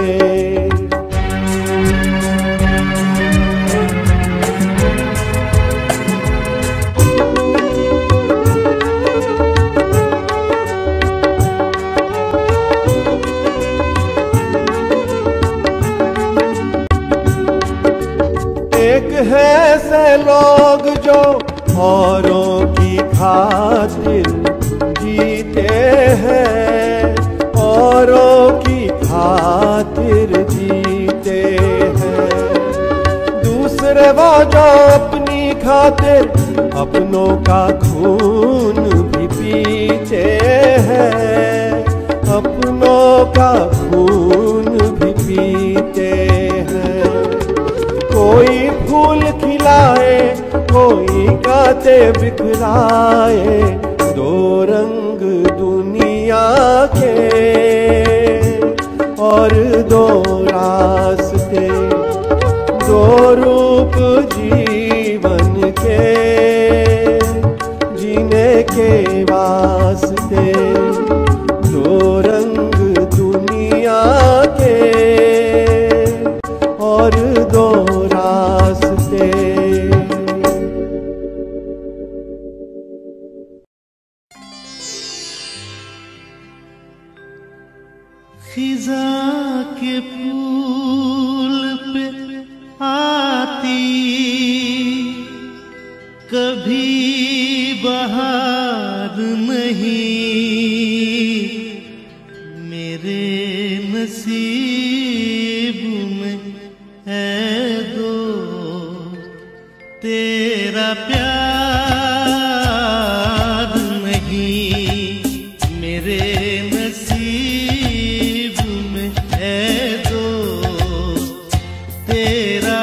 एक है ऐसे लोग जो औरों की खातिर जीते हैं, औरों की खातिर जीते हैं। दूसरे वो जो अपनी खातिर अपनों का खून भी पीते हैं, अपनों का खून भी पीते हैं। कोई फूल खिलाए, कोई गाते बिखराए, दो रंग दुनिया के और दो रास्ते, दो रूप जीवन के जीने के वास्ते, दो रंग दुनिया के और दो रास्ते। खिजा के फूल पे आती कभी बहार नहीं, मेरे नसीब में है दो तेरा प्यार नहीं, मेरे नसीब में है दो तेरा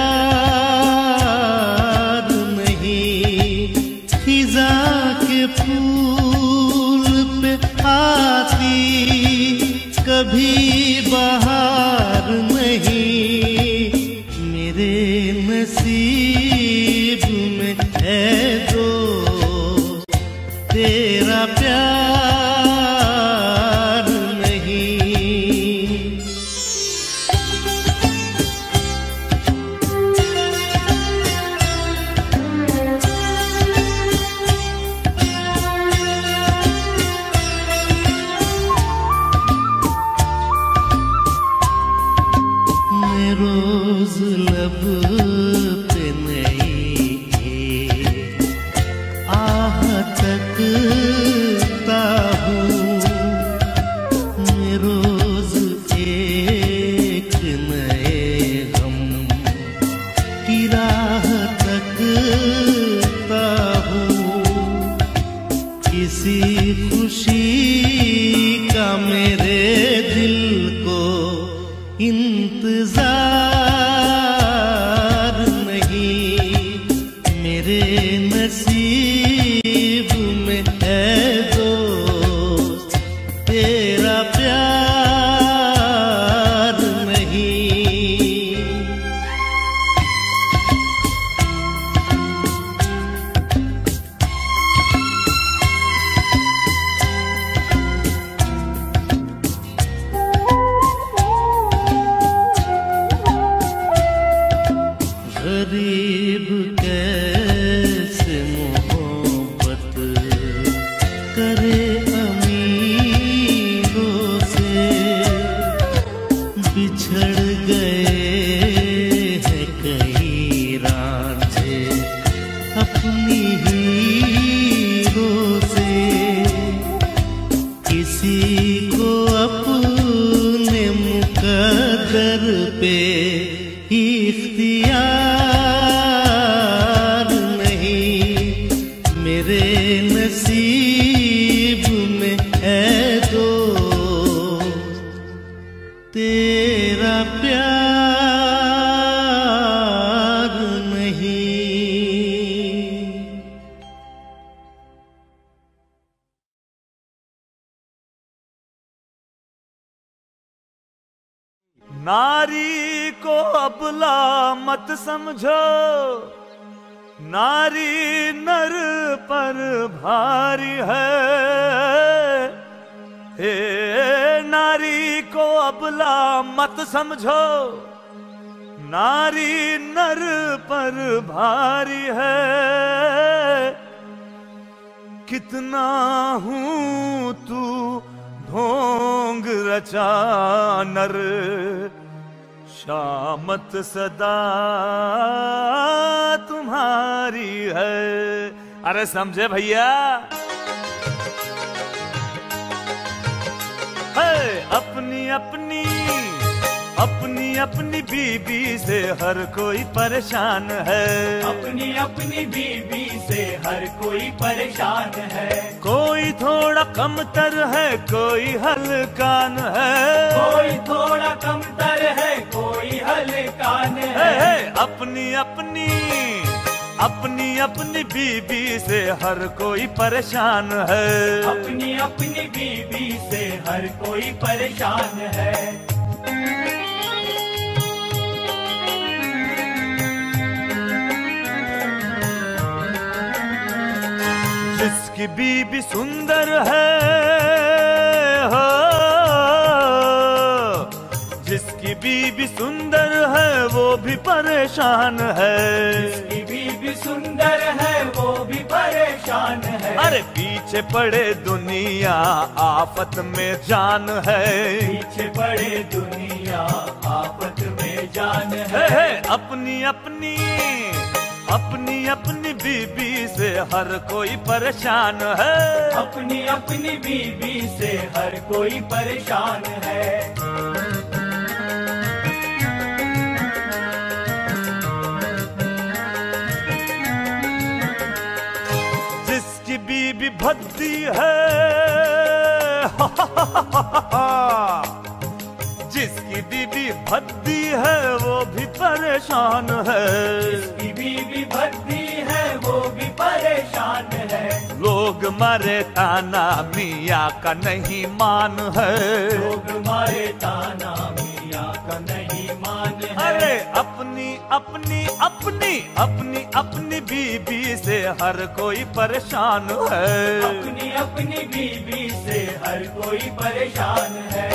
प्यार नहीं। खिजा के फूल पे आती कभी बहार नहीं, मेरे नसीब में है दो तेरा प्यार नहीं। मैं रोज लब पे नहीं आह तकता हूँ, मैं रोज एक नए गम की राह तकता हूँ। किसी खुशी का मेरे दिल को इंतजार नहीं, मेरे नसीब में है दोस्त तेरा प्यार पे इख्तियार नहीं, मेरे नसीब में है तो तेरा प्यार नहीं। नारी को अबला मत समझो, नारी नर पर भारी है। हे नारी को अबला मत समझो, नारी नर पर भारी है। कितना हूँ तू ढोंग रचा नर, शामत सदा तुम्हारी है। अरे समझे भैया? है अपनी अपनी अपनी अपनी बीबी से हर कोई परेशान है। अपनी अपनी बीबी से हर कोई परेशान है। कोई थोड़ा कमतर है, कोई हल्कान है। कोई थोड़ा कमतर है, कोई हल्कान है। है, है अपनी अपनी अपनी अपनी बीबी से हर कोई परेशान है। अपनी अपनी बीबी से हर कोई परेशान है। जिसकी बीबी सुंदर है हो, जिसकी बीबी सुंदर है वो भी परेशान है। जिसकी बीबी सुंदर है वो भी परेशान है। अरे पीछे पड़े दुनिया आफत में जान है। पीछे पड़े दुनिया आफत में जान है। है, है अपनी अपनी अपनी अपनी बीबी से हर कोई परेशान है। अपनी अपनी बीबी से हर कोई परेशान है। जिसकी बीबी भद्दी है जिसकी बीबी भद्दी है वो भी परेशान है। जिसकी बीबी भद्दी है वो भी परेशान है। लोग मारे ताना मियाँ का नहीं मान है। लोग मारे ताना मियाँ का नहीं मान है। अरे अपनी अपनी अपनी अपनी अपनी बीबी से हर कोई परेशान है। अपनी अपनी बीबी से हर कोई परेशान है।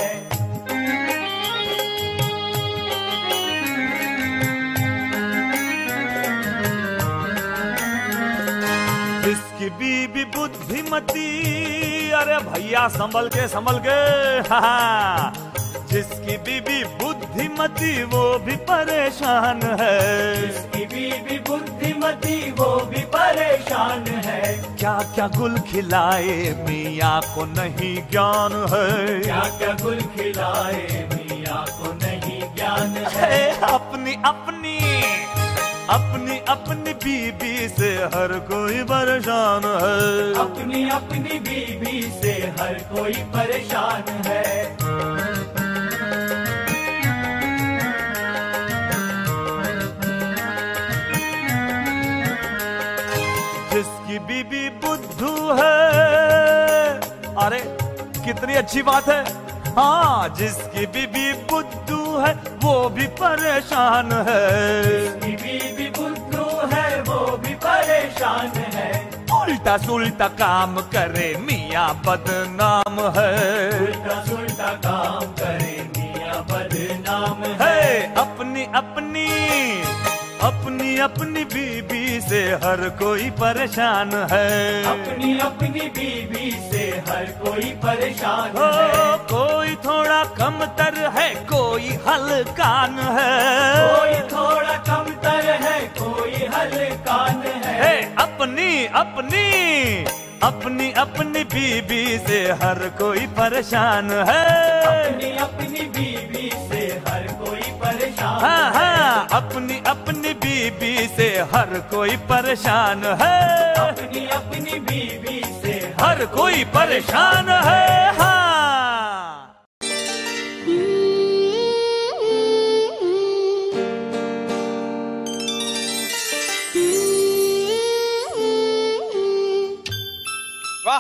जिसकी बीबी बुद्धिमती, अरे भैया संभल के संभल के, हाँ। जिसकी बीबी बुद्धिमती वो भी परेशान है। जिसकी बीबी बुद्धिमती वो भी परेशान है। क्या क्या गुल खिलाए मियाँ को नहीं ज्ञान है। क्या क्या गुल खिलाए मियाँ को नहीं ज्ञान है। है अपनी अपनी अपनी अपनी बीबी से हर कोई परेशान है। अपनी अपनी बीबी से हर कोई परेशान है। जिसकी बीबी बुद्धू है, अरे कितनी अच्छी बात है। हाँ जिसकी बीबी बुद्धू है वो भी परेशान है। जिसकी बीबी बुद्धू है वो भी परेशान है। उल्टा सुल्टा काम करे मियाँ बदनाम है। उल्टा सुल्टा काम करे मियाँ बदनाम है। है अपनी अपनी अपनी अपनी बीबी से हर कोई परेशान है। अपनी अपनी बीबी से हर कोई परेशान हो, है। कोई थोड़ा कमतर है, कोई हल्कान है। कोई थोड़ा कमतर है, कोई हल्कान है। है अपनी अपनी अपनी अपनी बीबी से हर कोई परेशान है। अपनी अपनी बीबी से हर कोई परेशान हर कोई परेशान है, अपनी अपनी बीवी से हर कोई परेशान है। हाँ वाह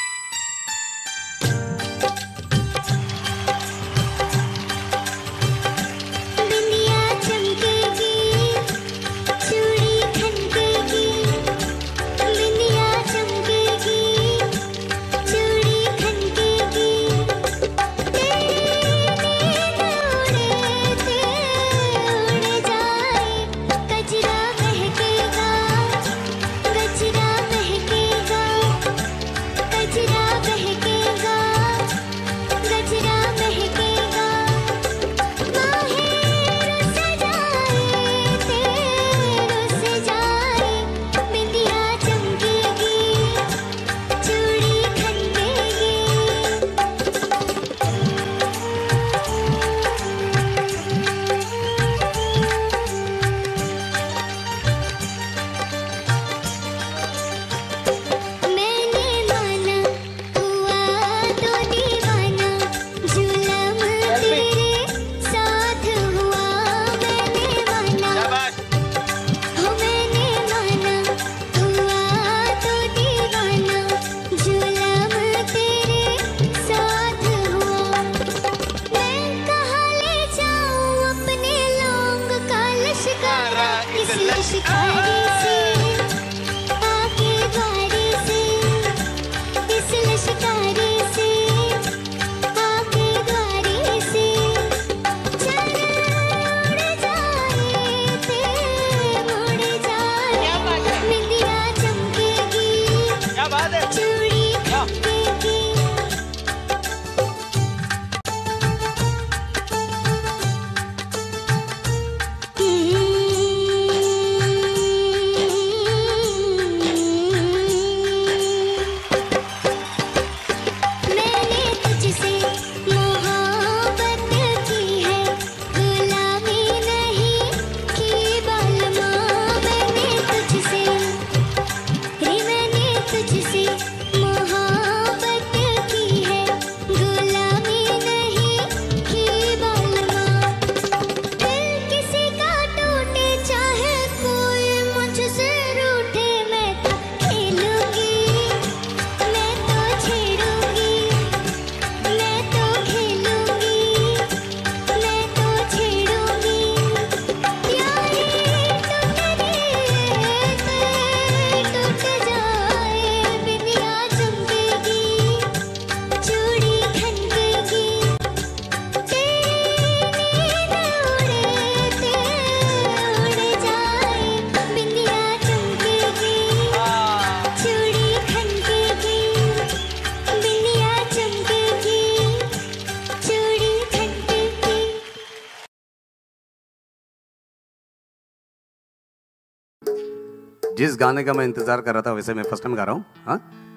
जिस गाने का मैं इंतजार कर रहा था वैसे मैं फर्स्ट टाइम गा रहा हूँ। हाँ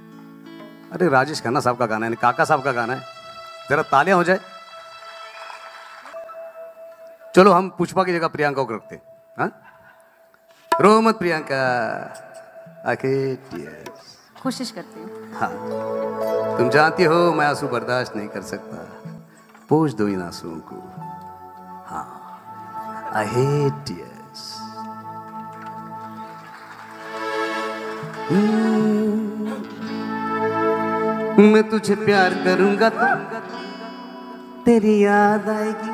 अरे राजेश खन्ना साहब का गाना है, काका साहब का गाना है, जरा तालियां हो जाए। चलो हम पुष्पा की जगह प्रियंका को रखते हैं। हाँ रो मत प्रियंका, आके टीयर्स कोशिश करती हूँ। हाँ तुम जानती हो मैं आंसू बर्दाश्त नहीं कर सकता, पोंछ दो इन आंसुओं को। हाँ आई हेट टीयर्स। मैं तुझे प्यार करूंगा तो तेरी याद आएगी,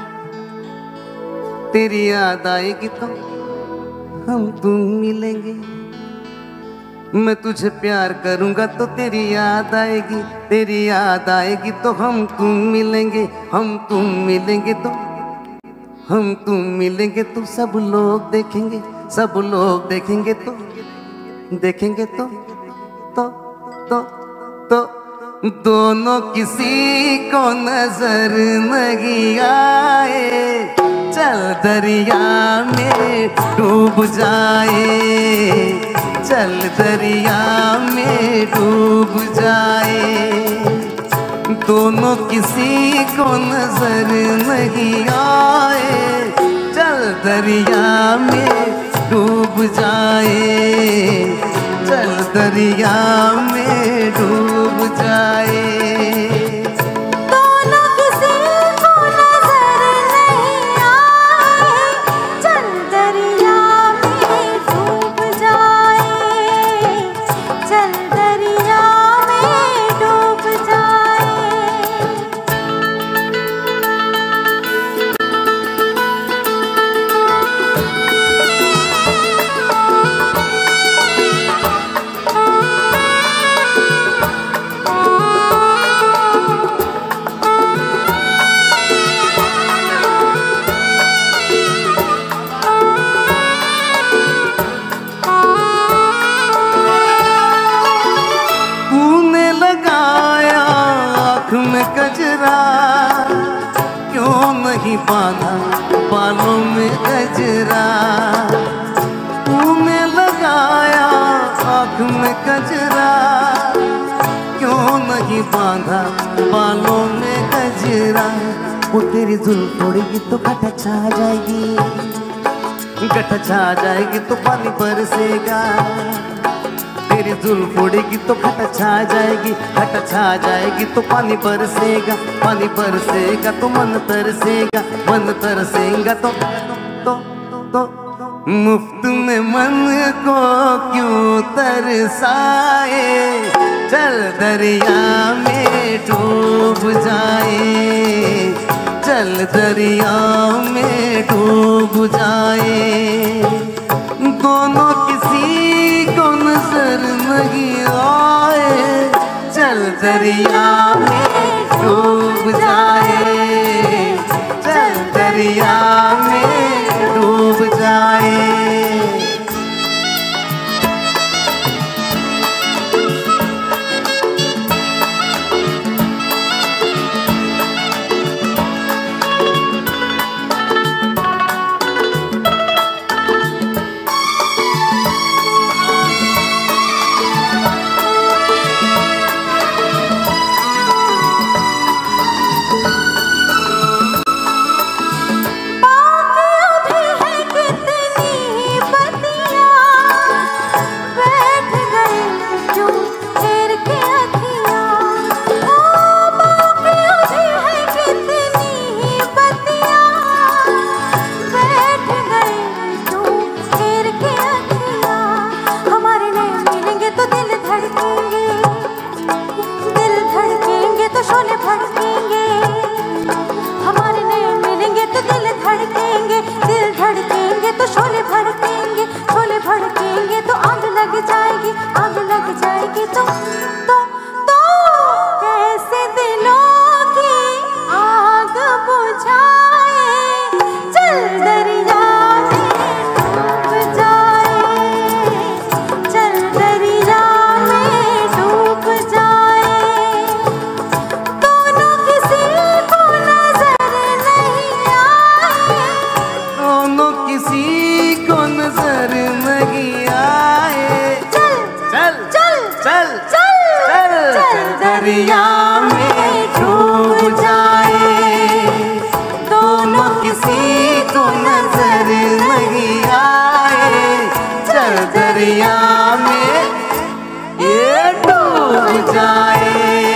तेरी याद आएगी तो हम तुम मिलेंगे। मैं तुझे प्यार करूंगा तो तेरी याद आएगी, तेरी याद आएगी तो हम तुम मिलेंगे। हम तुम मिलेंगे तो हम तुम मिलेंगे तो सब लोग देखेंगे, सब लोग देखेंगे तो देखेंगे तो तो तो तो दोनों किसी को नजर नहीं आए, चल दरिया में डूब जाए, चल दरिया में डूब जाए। दोनों किसी को नजर नहीं आए, चल दरिया में डूब जाए, चल दरिया में डूब जाए। दोनों किसी को नजर नहीं आए, चल दरिया में डूब जाए, चल दरिया में डूब जाए। तूने लगाया आँख में गजरा, क्यों नहीं बांधा बालों में गजरा। तूने लगाया आँख में गजरा, क्यों नहीं बांधा बालों में गजरा। वो तेरी जुल्फ उड़ेगी तो गठा छा जाएगी, गठा छा जाएगी तो पानी बरसेगा। तेरी जुल्फ उड़ेगी तो घटा छा जाएगी, घटा छा जाएगी तो पानी बरसेगा, पानी बरसेगा तो मन तरसेगा, मन तरसेगा तो तो तो मुफ्त में मन को क्यों तरसाए। चल दरिया में डूब जाए, चल दरिया में डूब जाए। दोनों किसी को नजर नहीं आए, चल दरिया में डूब जाए, चल दरिया में डूब जाए। दरिया में डूब जाए, दोनों किसी को नजर नहीं आए। चल दरिया में ये डूब जाए।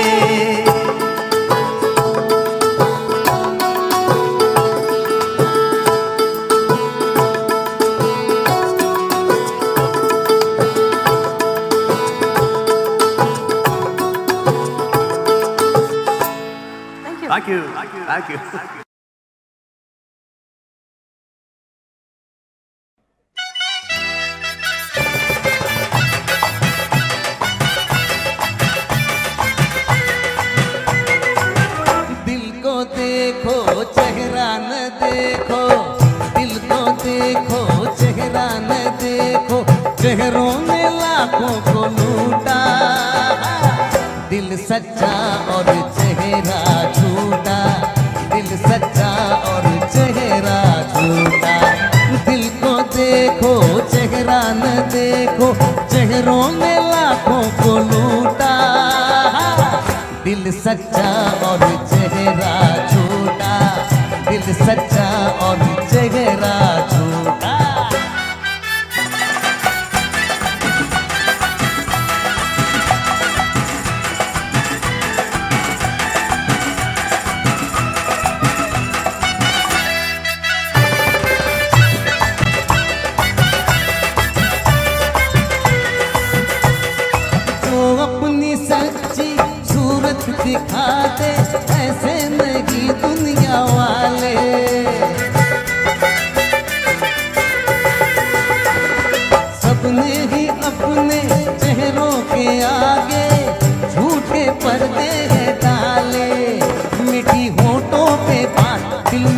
Thank you. Thank you. Thank you. Thank you. दिल को देखो चेहरा न देखो, दिल को देखो चेहरा न देखो, चेहरों ने लाखों को लूटा। दिल सच्चा और चेहरा झूठा, दिल सच्चा और चेहरा झूठा। दिल को देखो चेहरा न देखो, चेहरों ने लाखों को लूटा। दिल सच्चा और चेहरा झूठा, दिल सच्चा और चेहरा झूठा।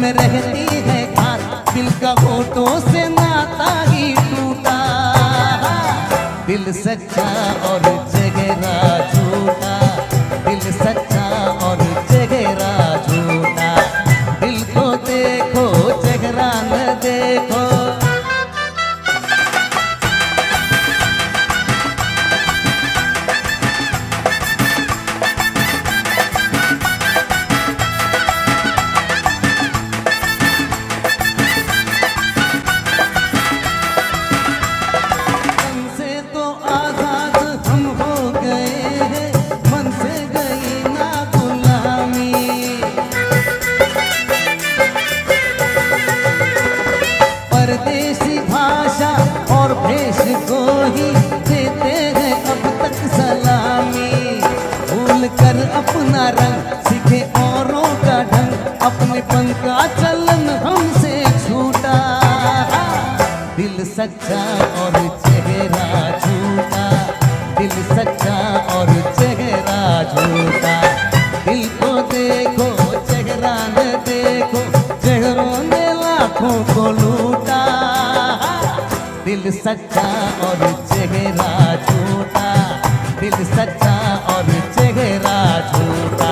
में रहती है खास, दिल का होठों से नाता ही टूटा। दिल सच्चा और चेहरा झूठा, दिल सच्चा और चेहरा झूठा। दिल को देखो चेहरा न देखो। परदेसी भाषा और भेष को ही देते हैं अब तक सलामी। भूल कर अपना रंग सीखे औरों का ढंग, अपनेपन का चलन हमसे छूटा। दिल सच्चा और चेहरा झूठा, दिल सच्चा और चेहरा झूठा। दिल को देखो चेहरा न देखो, चेहरों ने लाखों को लूटा। दिल सच्चा और चेहरा झूठा, दिल सच्चा और चेहरा झूठा।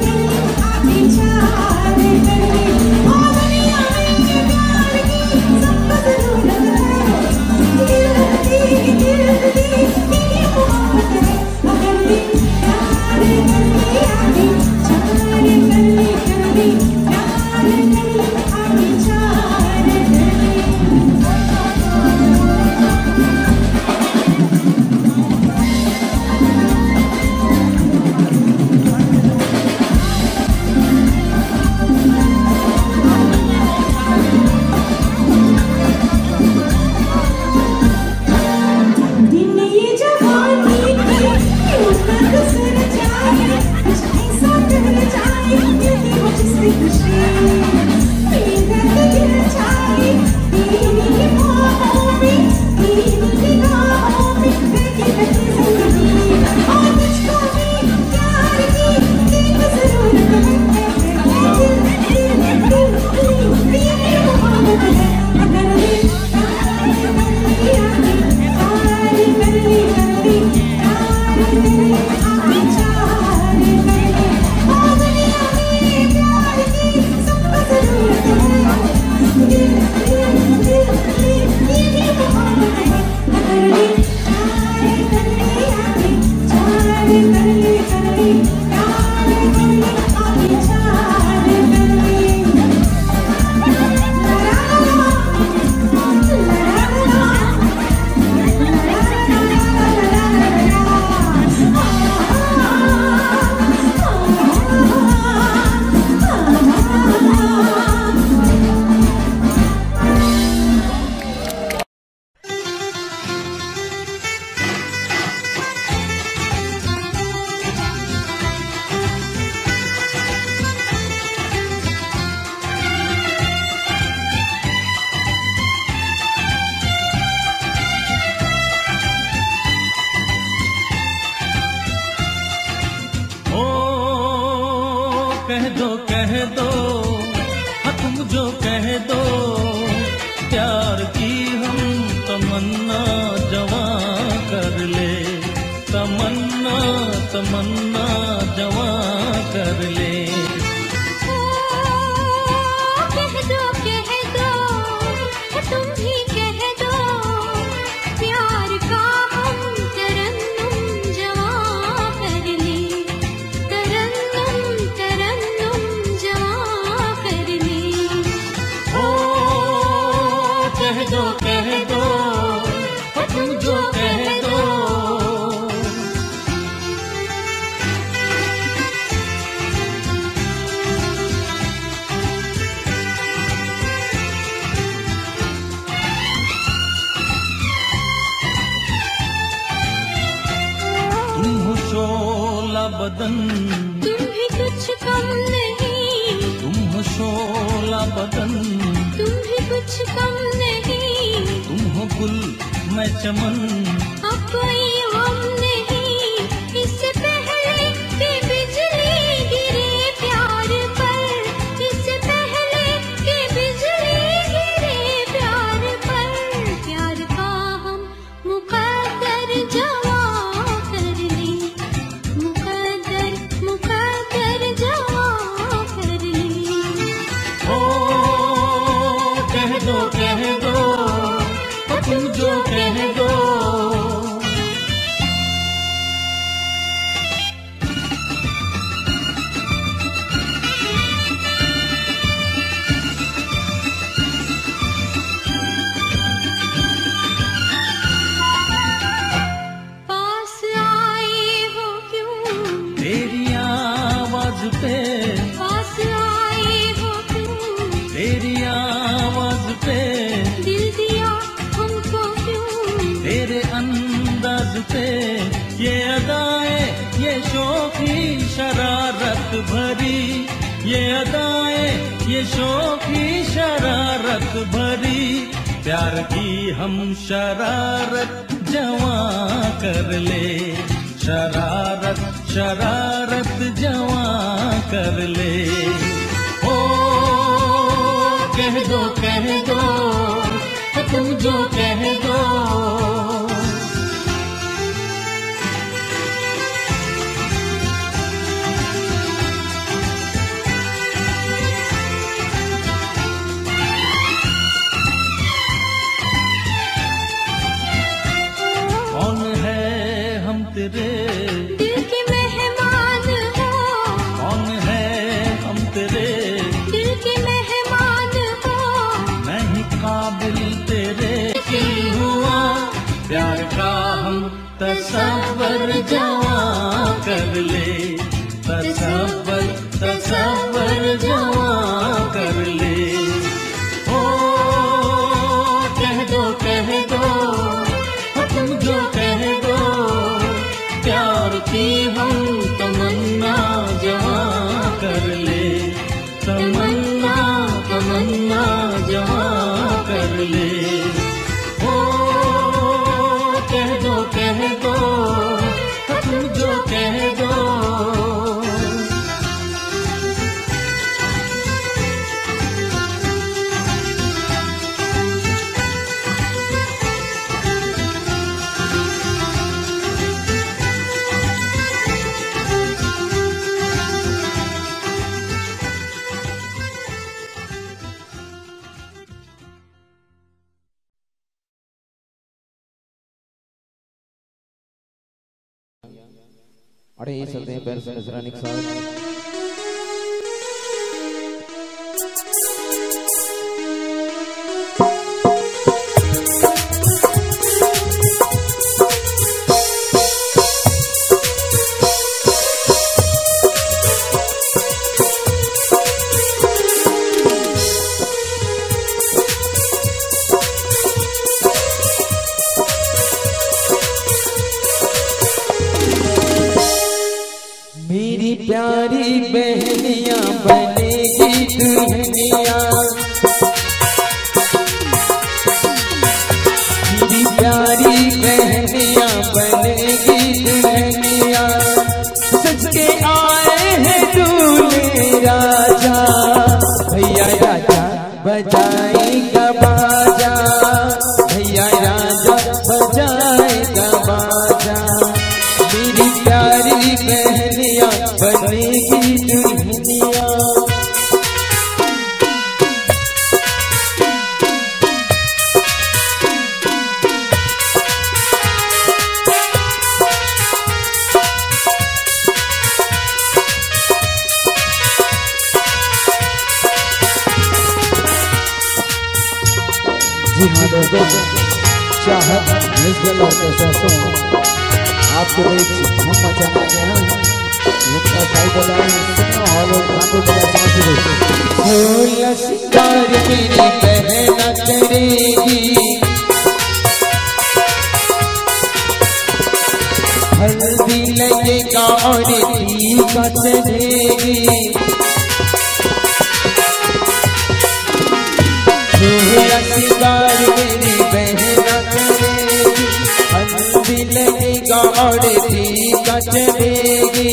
Thank you. कह दो, हाँ तुम जो कह दो, प्यार की हम तमन्ना जवा कर ले, तमन्ना तमन्ना जवा कर ले। कह दो कह दो तुम भी कह दो, प्यार का हम तरन्नुम जवा कर ले, तरन्नुम तरन्नुम जवा कर ले। ओ कह दो कह दो तुम जो कह दो। तुम हो शोला बदन, तुम भी कुछ कम नहीं, तुम हो शोला बदन, तुम भी कुछ कम नहीं, तुम हो गुल मैं चमन, अब कोई गम नहीं, इससे पहले कि बिजली गिरे प्यार पर, इससे पहले कि बिजली गिरे प्यार पर, प्यार का हम मुकद्दर जवा कर ले, मुकद्दर मुकद्दर जवा कर ले। ओ कह दो कह दो तुम जो कह दो। पास आए हो क्यों, तेरी आवाज पे, पास आए हो क्यों, तेरी आवाज पे, दिल दिया हमको क्यों, तेरे अंदाज पे, ये अदाएं ये शौकी शरारत भरी, ये अदाएं ये शौकी शरारत भरी, प्यार की हम शरारत जवा कर ले, शरारत शरारत जवा कर ले। ओ कह दो कह दो तुम जो कह दो। कौन है हम तेरे दिल के मेहमान हो, कौन है हम तेरे दिल के मेहमान हो, मैं ही काबिल तेरे की हुआ, प्यार का हम तसव्वुर जवा कर ले, तसव्वुर तसव्वुर जवा कर ले। ओ कह दो कह दो तुम जो कह दो, प्यार की हम तमन्ना जवा कर ले, तमन्ना तमन्ना जवा कर ले। ओ कह दो कह दो तुम जो कह दो। अरे ये चलते हैं पैर से नजरानी के साथ। मेरी प्यारी बहनियां बनेगी दुल्हनियां, मेरी प्यारी बहनियां बनेगी दुल्हनियां, सज के आए हैं दूल्हे राजा। बाजा, भैया राजा बजाएगा बाजा, भैया राजा बजाएगा बाजा। मेरी प्यारी बहनिया बनेगी दुल्हनिया। जी हाँ दोस्तों, चाहत म्यूजिकल ऑर्केस्ट्रा आपके बीच हम मचाना गए हैं। लिखा साई बजाए सिनेमा हॉल और खानपुर बजाए समाज दोस्तों। सोलह सिंगार मेरी बहना करेगी, हल्दी लगेगा और टीका चढ़ेगी। सोलह सिंगार मेरी बहना करेगी, हल्दी लगेगा और टीका चढ़ेगी।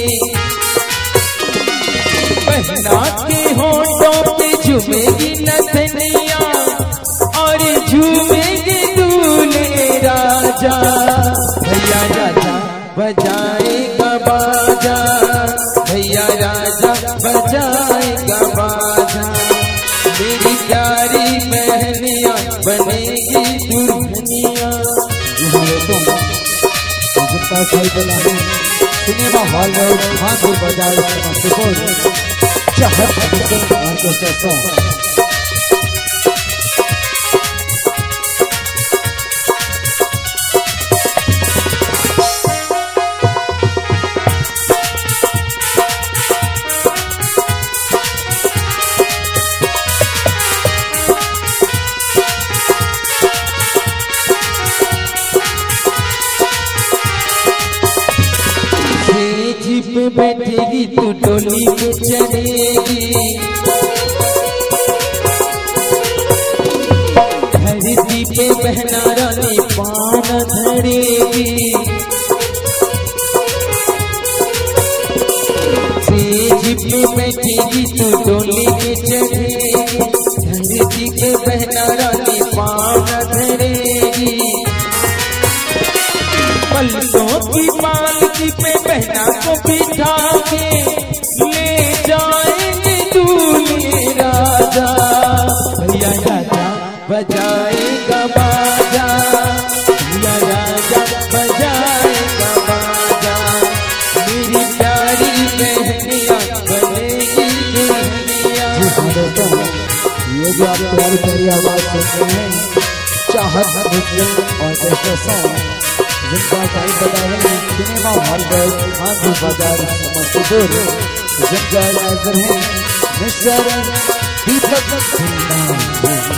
बहना के होठों पे झूमेगी नथनिया और झूमेगी दूल्हे राजा। भैया राजा बजाएगा बाजा, भैया राजा बजाएगा बाजा। मेरी प्यारी बहनिया बनेगी दुल्हनिया। जितना सही बोला है सिनेमा हॉल रोड खानपुर बाजार समस्तीपुर। चाहत म्यूजिकल ऑर्केस्ट्रा पे बैठेगी तू डोली पे चढ़ेगी, धरती पे बहना रानी पान धरेगी। सेज पे बैठेगी तू डोली पे चढ़ेगी, धरती पे बहना रानी पान धरेगी। पल्लों की पालकी पे बहना को बिठा के ले जाएंगे दूल्हे राजा। भैया राजा बजाएगा बाजा, भैया राजा बजाएगा बाजा। मेरी प्यारी बहनिया बनेगी दुल्हनिया। ये जो आप प्यारी प्यारी आवाज सुन रहे हैं, चाहत म्यूजिकल ऑर्केस्ट्रा जिनका साई बजाए सिनेमा हॉल पर खानपुर बाजार समस्तीपुर। जिनका राइटर है मिस्टर दीपक सिंह।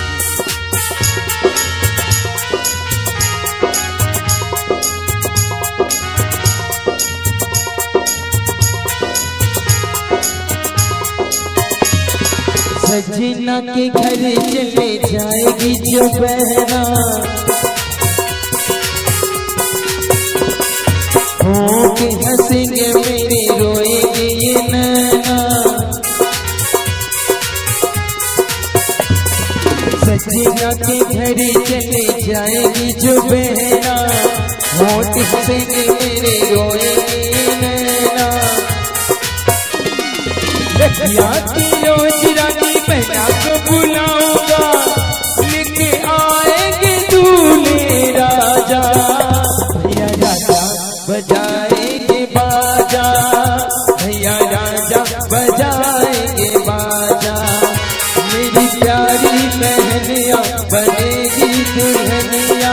सजना के घर चले जाएगी जो बहना, होके हंसेंगे मेरे रोएंगे ये नैना। सजना के घर चले जाएगी जो बहना, होके हंसेंगे मेरे रोएंगे ये नैना। रखिया की रोज रानी बहना को बुलाऊंगा, लेके आएंगे दूल्हे राजा। भैया राजा बजाएंगे बाजा, भैया राजा बजाएंगे बाजा। मेरी प्यारी बहनिया बनेगी दुल्हनिया।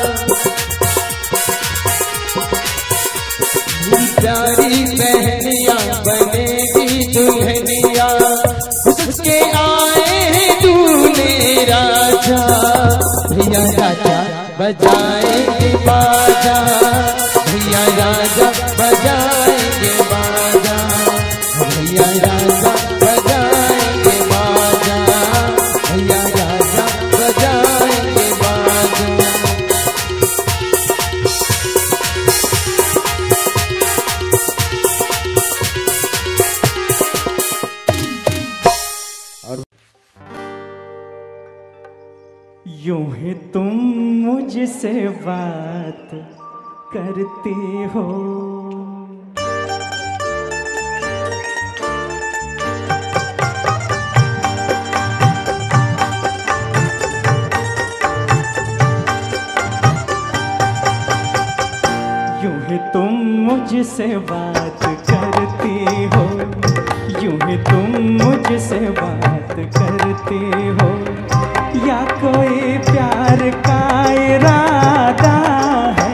मेरी प्यारी बहनिया बनेगी दुल्हनिया। उसके आए हैं दूल्हे राजा, भैया राजा बजाएंगे बाजा, भैया राजा बजाएंगे बाजा। भैया राजा बजाएंगे बाजा, भैया राजा बजाएंगे बाजा। यूं ही तुम मुझसे बात करती हो, यूं ही तुम मुझसे बात करती हो, यूं ही तुम मुझसे बात करती हो, या कोई प्यार का इरादा है।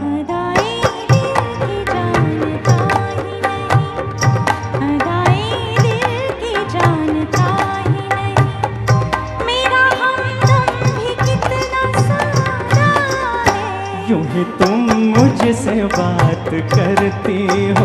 यूं ही तुम मुझसे बात करती हो,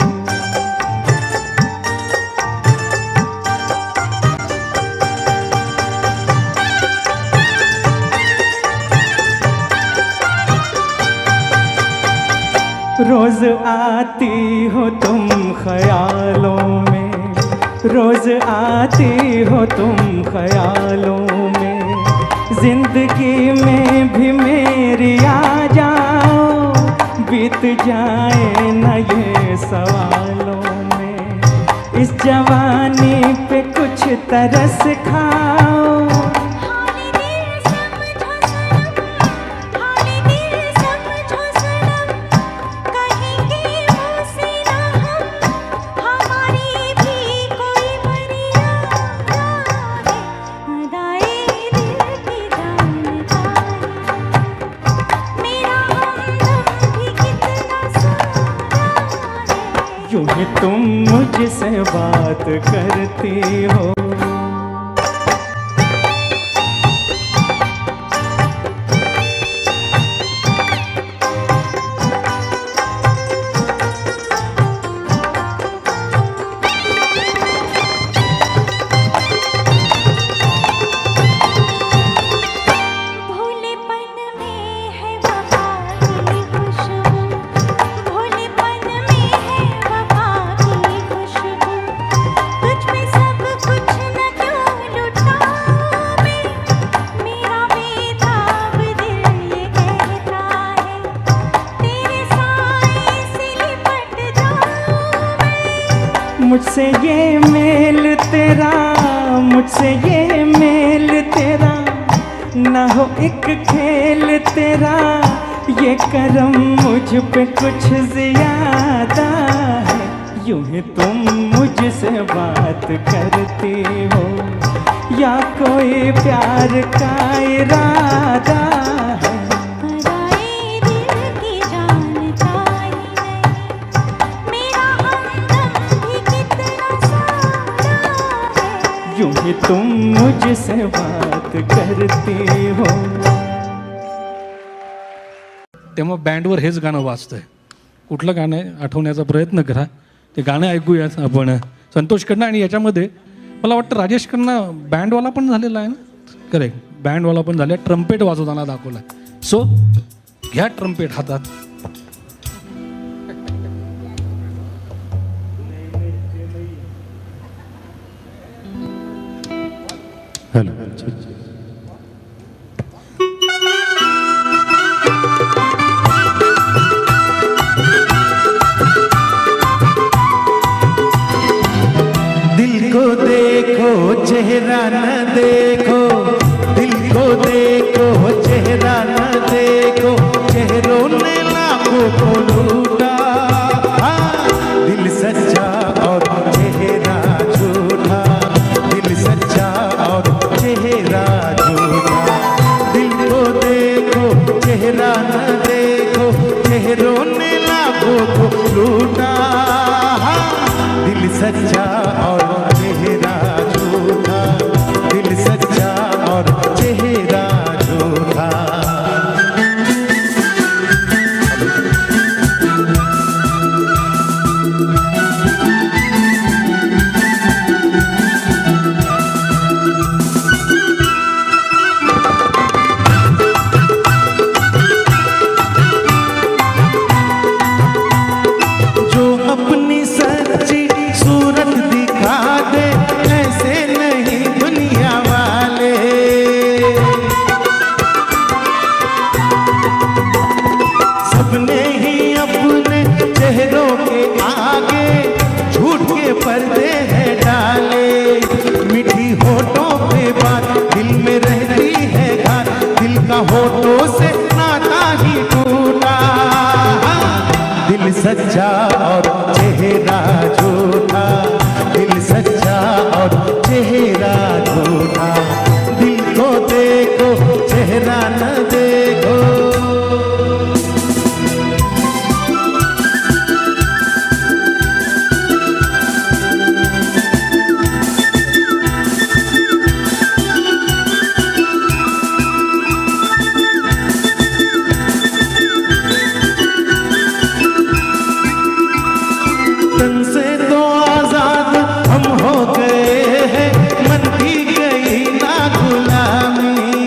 रोज आती हो तुम ख्यालों में, रोज आती हो तुम ख्यालों में, जिंदगी में भी मेरी आ जाओ, बीत जाए न ये सवालों में, इस जवानी पे कुछ तरस खाओ। यूं ही तुम मुझसे बात करती हो, मुझसे ये मेल तेरा, मुझसे ये मेल तेरा, ना हो एक खेल तेरा, ये करम मुझ पे कुछ ज्यादा है। यूं ही तुम मुझसे बात करती हो, या कोई प्यार का इरादा है। यूं ही तुम मुझसे बात करती हो। तेव्हा बँडवर हेच गाणं वाजतंय. कुठलं गाणं आहे आठवण्याचा प्रयत्न करा. ते गाणं ऐकूयाच आपण संतोषकडनं. आणि याच्यामध्ये मला वाटतं राजेशकडनं बँडवाला पण झालेला आहे ना. करेक्ट, बँडवाला पण झाले. ट्रम्पेट वाजवताना दाखवला. सो घ्या ट्रम्पेट हातात. हॅलो, दिल को देखो चेहरा न देखो, दिल को देखो चेहरा न देखो, चेहरों ने लाखों को लूटा। दिल सच्चा और चेहरा झूठा, दिल सच्चा और चेहरा झूठा। दिल को देखो चेहरा न देखो, चेहरों ने लाखों को लूटा। दिल सच्चा और चेहरा झूठा, दिल सच्चा और चेहरा झूठा। सच्चा और चेहरा झूठा, दिल सच्चा और चेहरा झूठा, दिल को देखो चेहरा न देखो। तन से तो आजाद हम हो गए हैं, मन की गई ना गुलामी।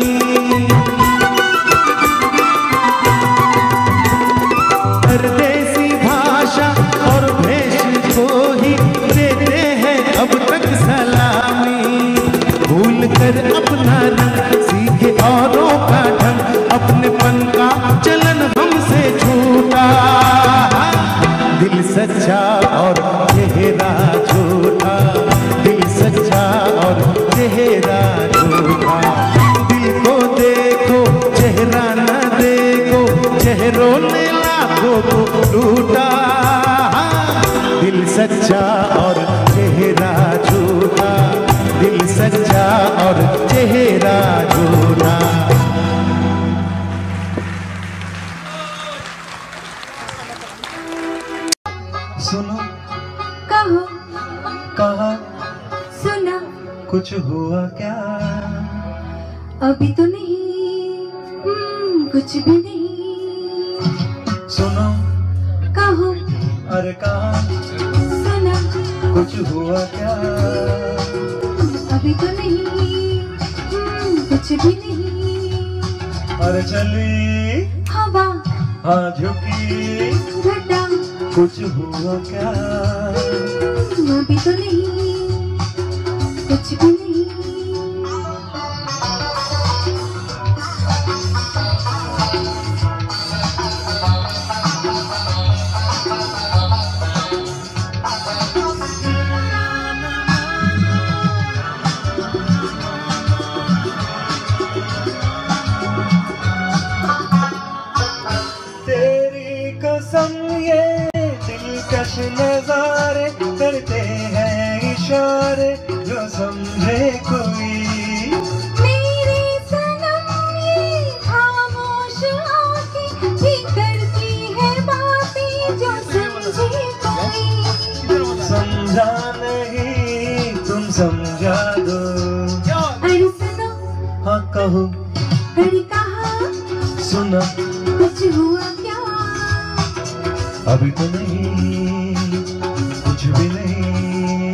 परदेसी भाषा और भेष को ही देते हैं अब तक सलामी। भूल कर अपना रंग सीखे औरों का ढंग, अपनेपन का चलन हमसे छूटा। दिल सच्चा और चेहरा झूठा, दिल सच्चा और चेहरा झूठा, दिल को देखो चेहरा न देखो, चेहरों ने लाखों को लूटा। दिल सच्चा और चेहरा झूठा, दिल सच्चा और चेहरा झूठा। सुनो कहो कहा सुना, कुछ हुआ क्या? अभी तो नहीं, हम्म, कुछ भी नहीं। सुनो कहो अरे कहा सुना, कुछ हुआ क्या? अभी तो नहीं, हम्म, कुछ भी नहीं। अरे चली हवा हाँ झुकी, घटा कुछ हुआ क्या? अभी तो नहीं, कुछ भी नहीं। तेरी कसम ये दिलकश नजारे करते हैं इशारे, जो समझे कोई। मेरे सनम ये खामोश आंखें भी करती है बातें, जो समझे कोई। समझा नहीं तुम समझा दो। अरे सुनो हाँ कहो अरे कहा सुना, कुछ हुआ क्या? अभी तो नहीं, कुछ भी नहीं।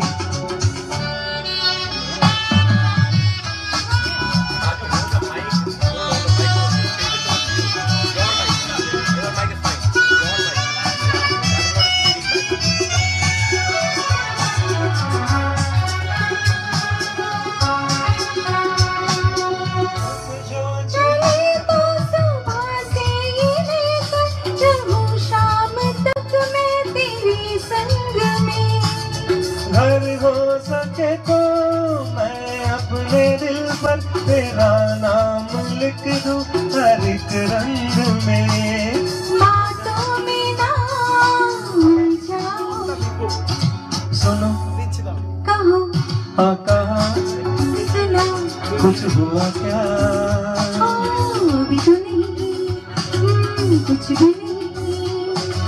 चले तो सुबह से ये लेकर रहूं शाम तक मैं तेरे संग में। घर हो सके तो मैं अपने दिल पर तेरा नाम लिख दूं हर एक रंग में। बातों में ना उलझाओ, सुनो कहो हाँ कहा सुना, कुछ हुआ क्या? अभी तो नहीं, हम्म, कुछ भी नहीं।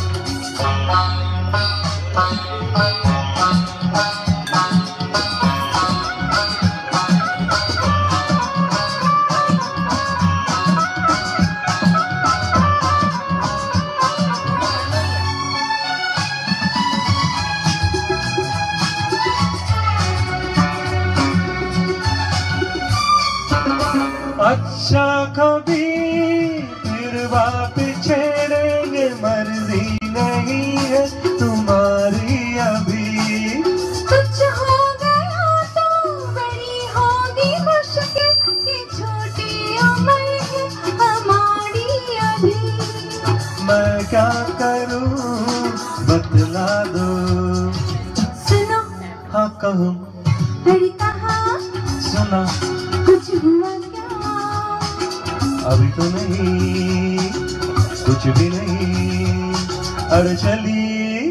अच्छा कभी फिर वापस छेड़ेंगे, मर्जी नहीं है तुम्हारी अभी। कुछ हो गया तो बड़ी होगी मुश्किल, कि छोटी उम्र है हमारी अभी। मैं क्या करूं बतला दो। सुनो हाँ कहो अरे कहा सुना, कुछ हुआ क्या? अभी तो नहीं, कुछ भी नहीं। अरे चली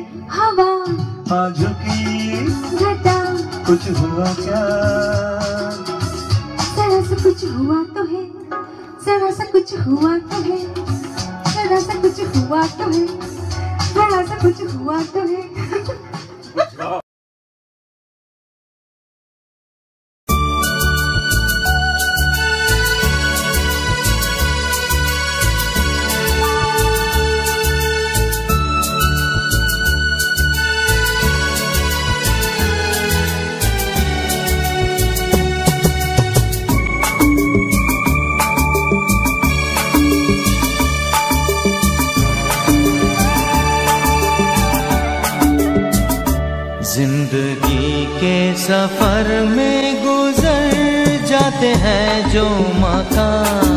दफा झुकी घटा कुछ हुआ क्या? जरा सा कुछ हुआ तो है, जरा सा कुछ हुआ तो है, जरा सा कुछ हुआ तो है, जरा सा कुछ हुआ तो है। जिंदगी के सफर में गुजर जाते हैं जो मकान,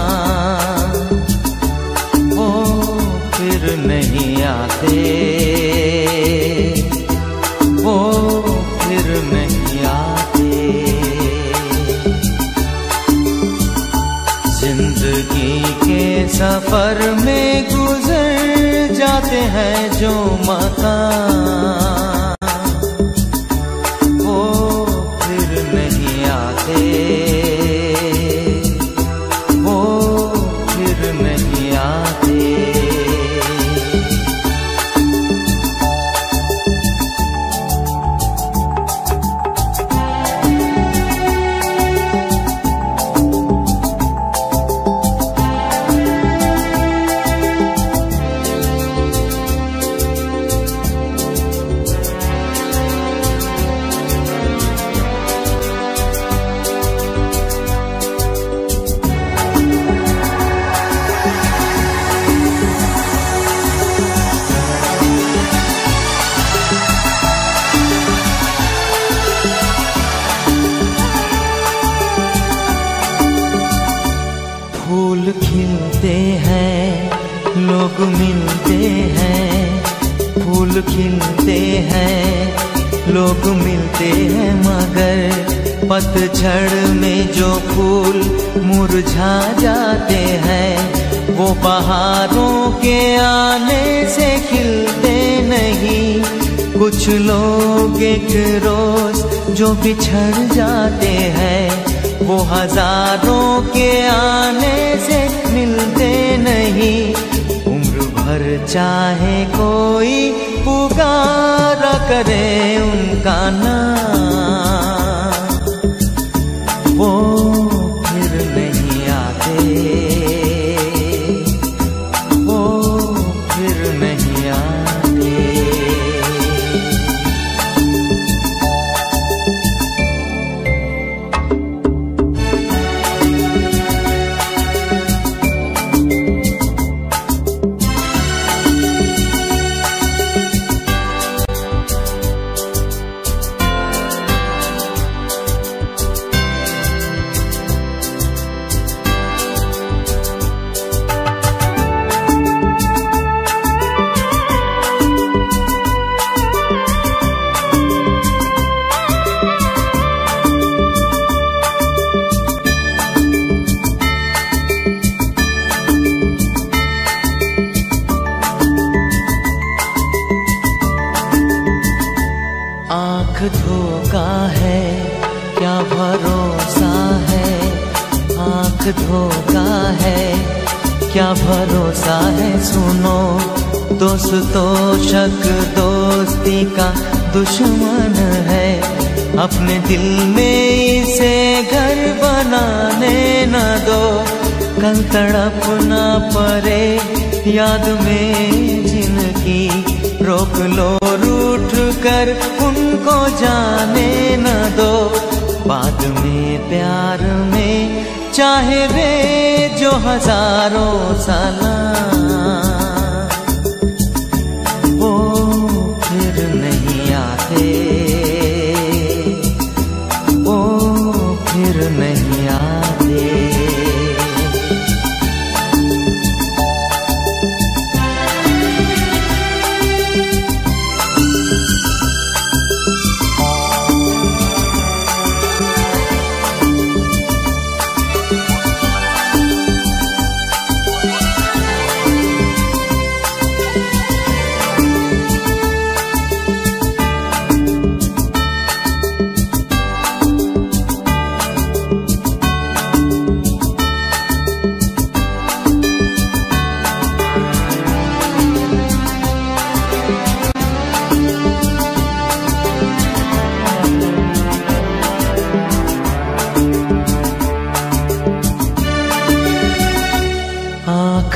वो फिर नहीं आते, वो फिर नहीं आते। जिंदगी के सफर में गुजर जाते हैं जो मकान, वो फिर नहीं आते। फूल खिलते हैं, लोग मिलते हैं, फूल खिलते हैं, लोग मिलते हैं, मगर पतझड़ में जो फूल मुरझा जाते हैं, वो बहारों के आने से खिलते नहीं। कुछ लोग एक रोज जो बिछड़ जाते हैं, वो हजारों के आने से मिलते नहीं। उम्र भर चाहे कोई पुकारा करे उनका नाम, वो फिर नहीं आते, वो फिर नहीं आते। आँख धोखा है क्या भरोसा है, आँख धोखा है क्या भरोसा है। सुनो दोस्तों, शक दोस्ती का दुश्मन है, अपने दिल में इसे घर बनाने न दो। कल तड़प ना पड़े याद में जिनकी, रोक लो रूठ कर उनको जाने न दो। बाद में प्यार में चाहे वे जो हजारों साल, वो फिर नहीं आते, वो फिर नहीं आते।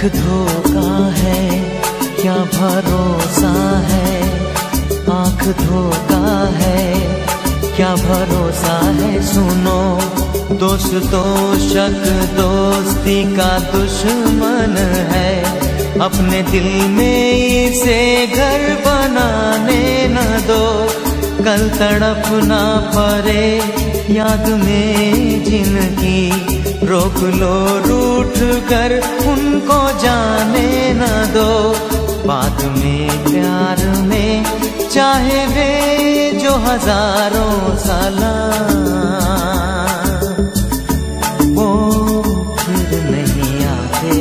धोखा है क्या भरोसा है, आँख धोखा है क्या भरोसा है। सुनो दोस्तों शक दोस्ती का दुश्मन है, अपने दिल में इसे घर बनाने न दो। कल तड़प ना पड़े याद में जिनकी, रोक लो रूठ कर उनको जाने न दो। बाद में प्यार में चाहे वे जो हजारों साल, वो फिर नहीं आते,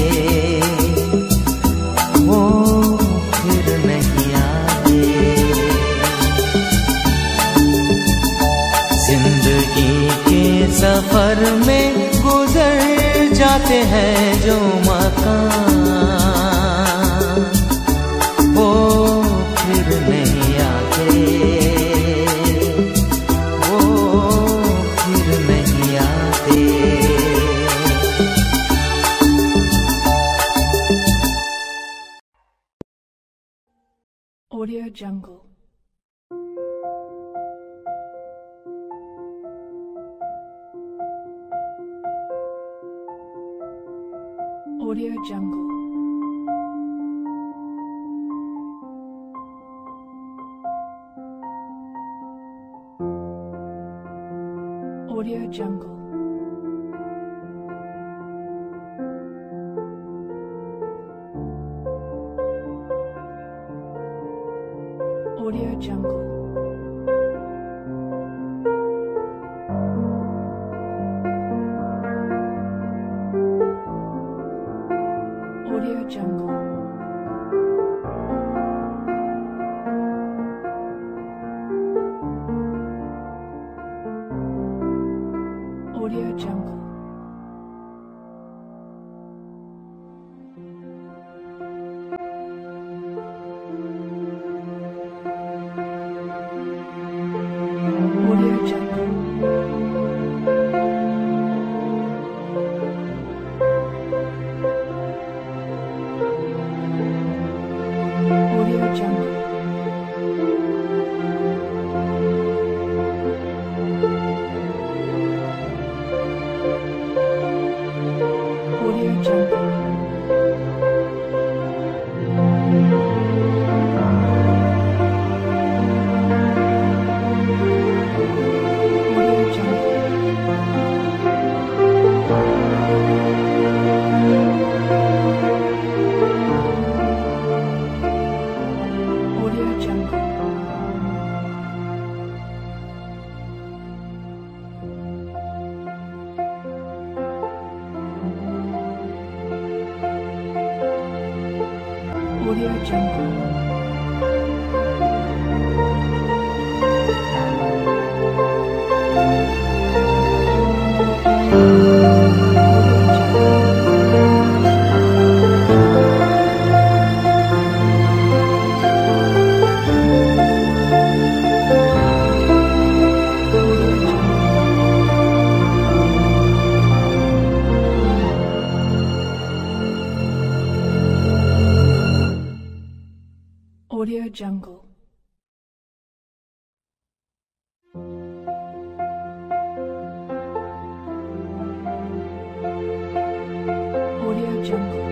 वो फिर नहीं आते। जिंदगी के सफर में गुजर जाते हैं जो मकान, वो फिर नहीं आते, वो फिर नहीं आते। Audio Jungle. Audio Jungle. Audio Jungle. Audio Jungle. Audio Jungle. Audio Jungle. Audio Jungle. Audio Jungle. Audio Jungle. Audio Jungle. Audio Jungle. Audio Jungle. Audio Jungle. Audio Jungle.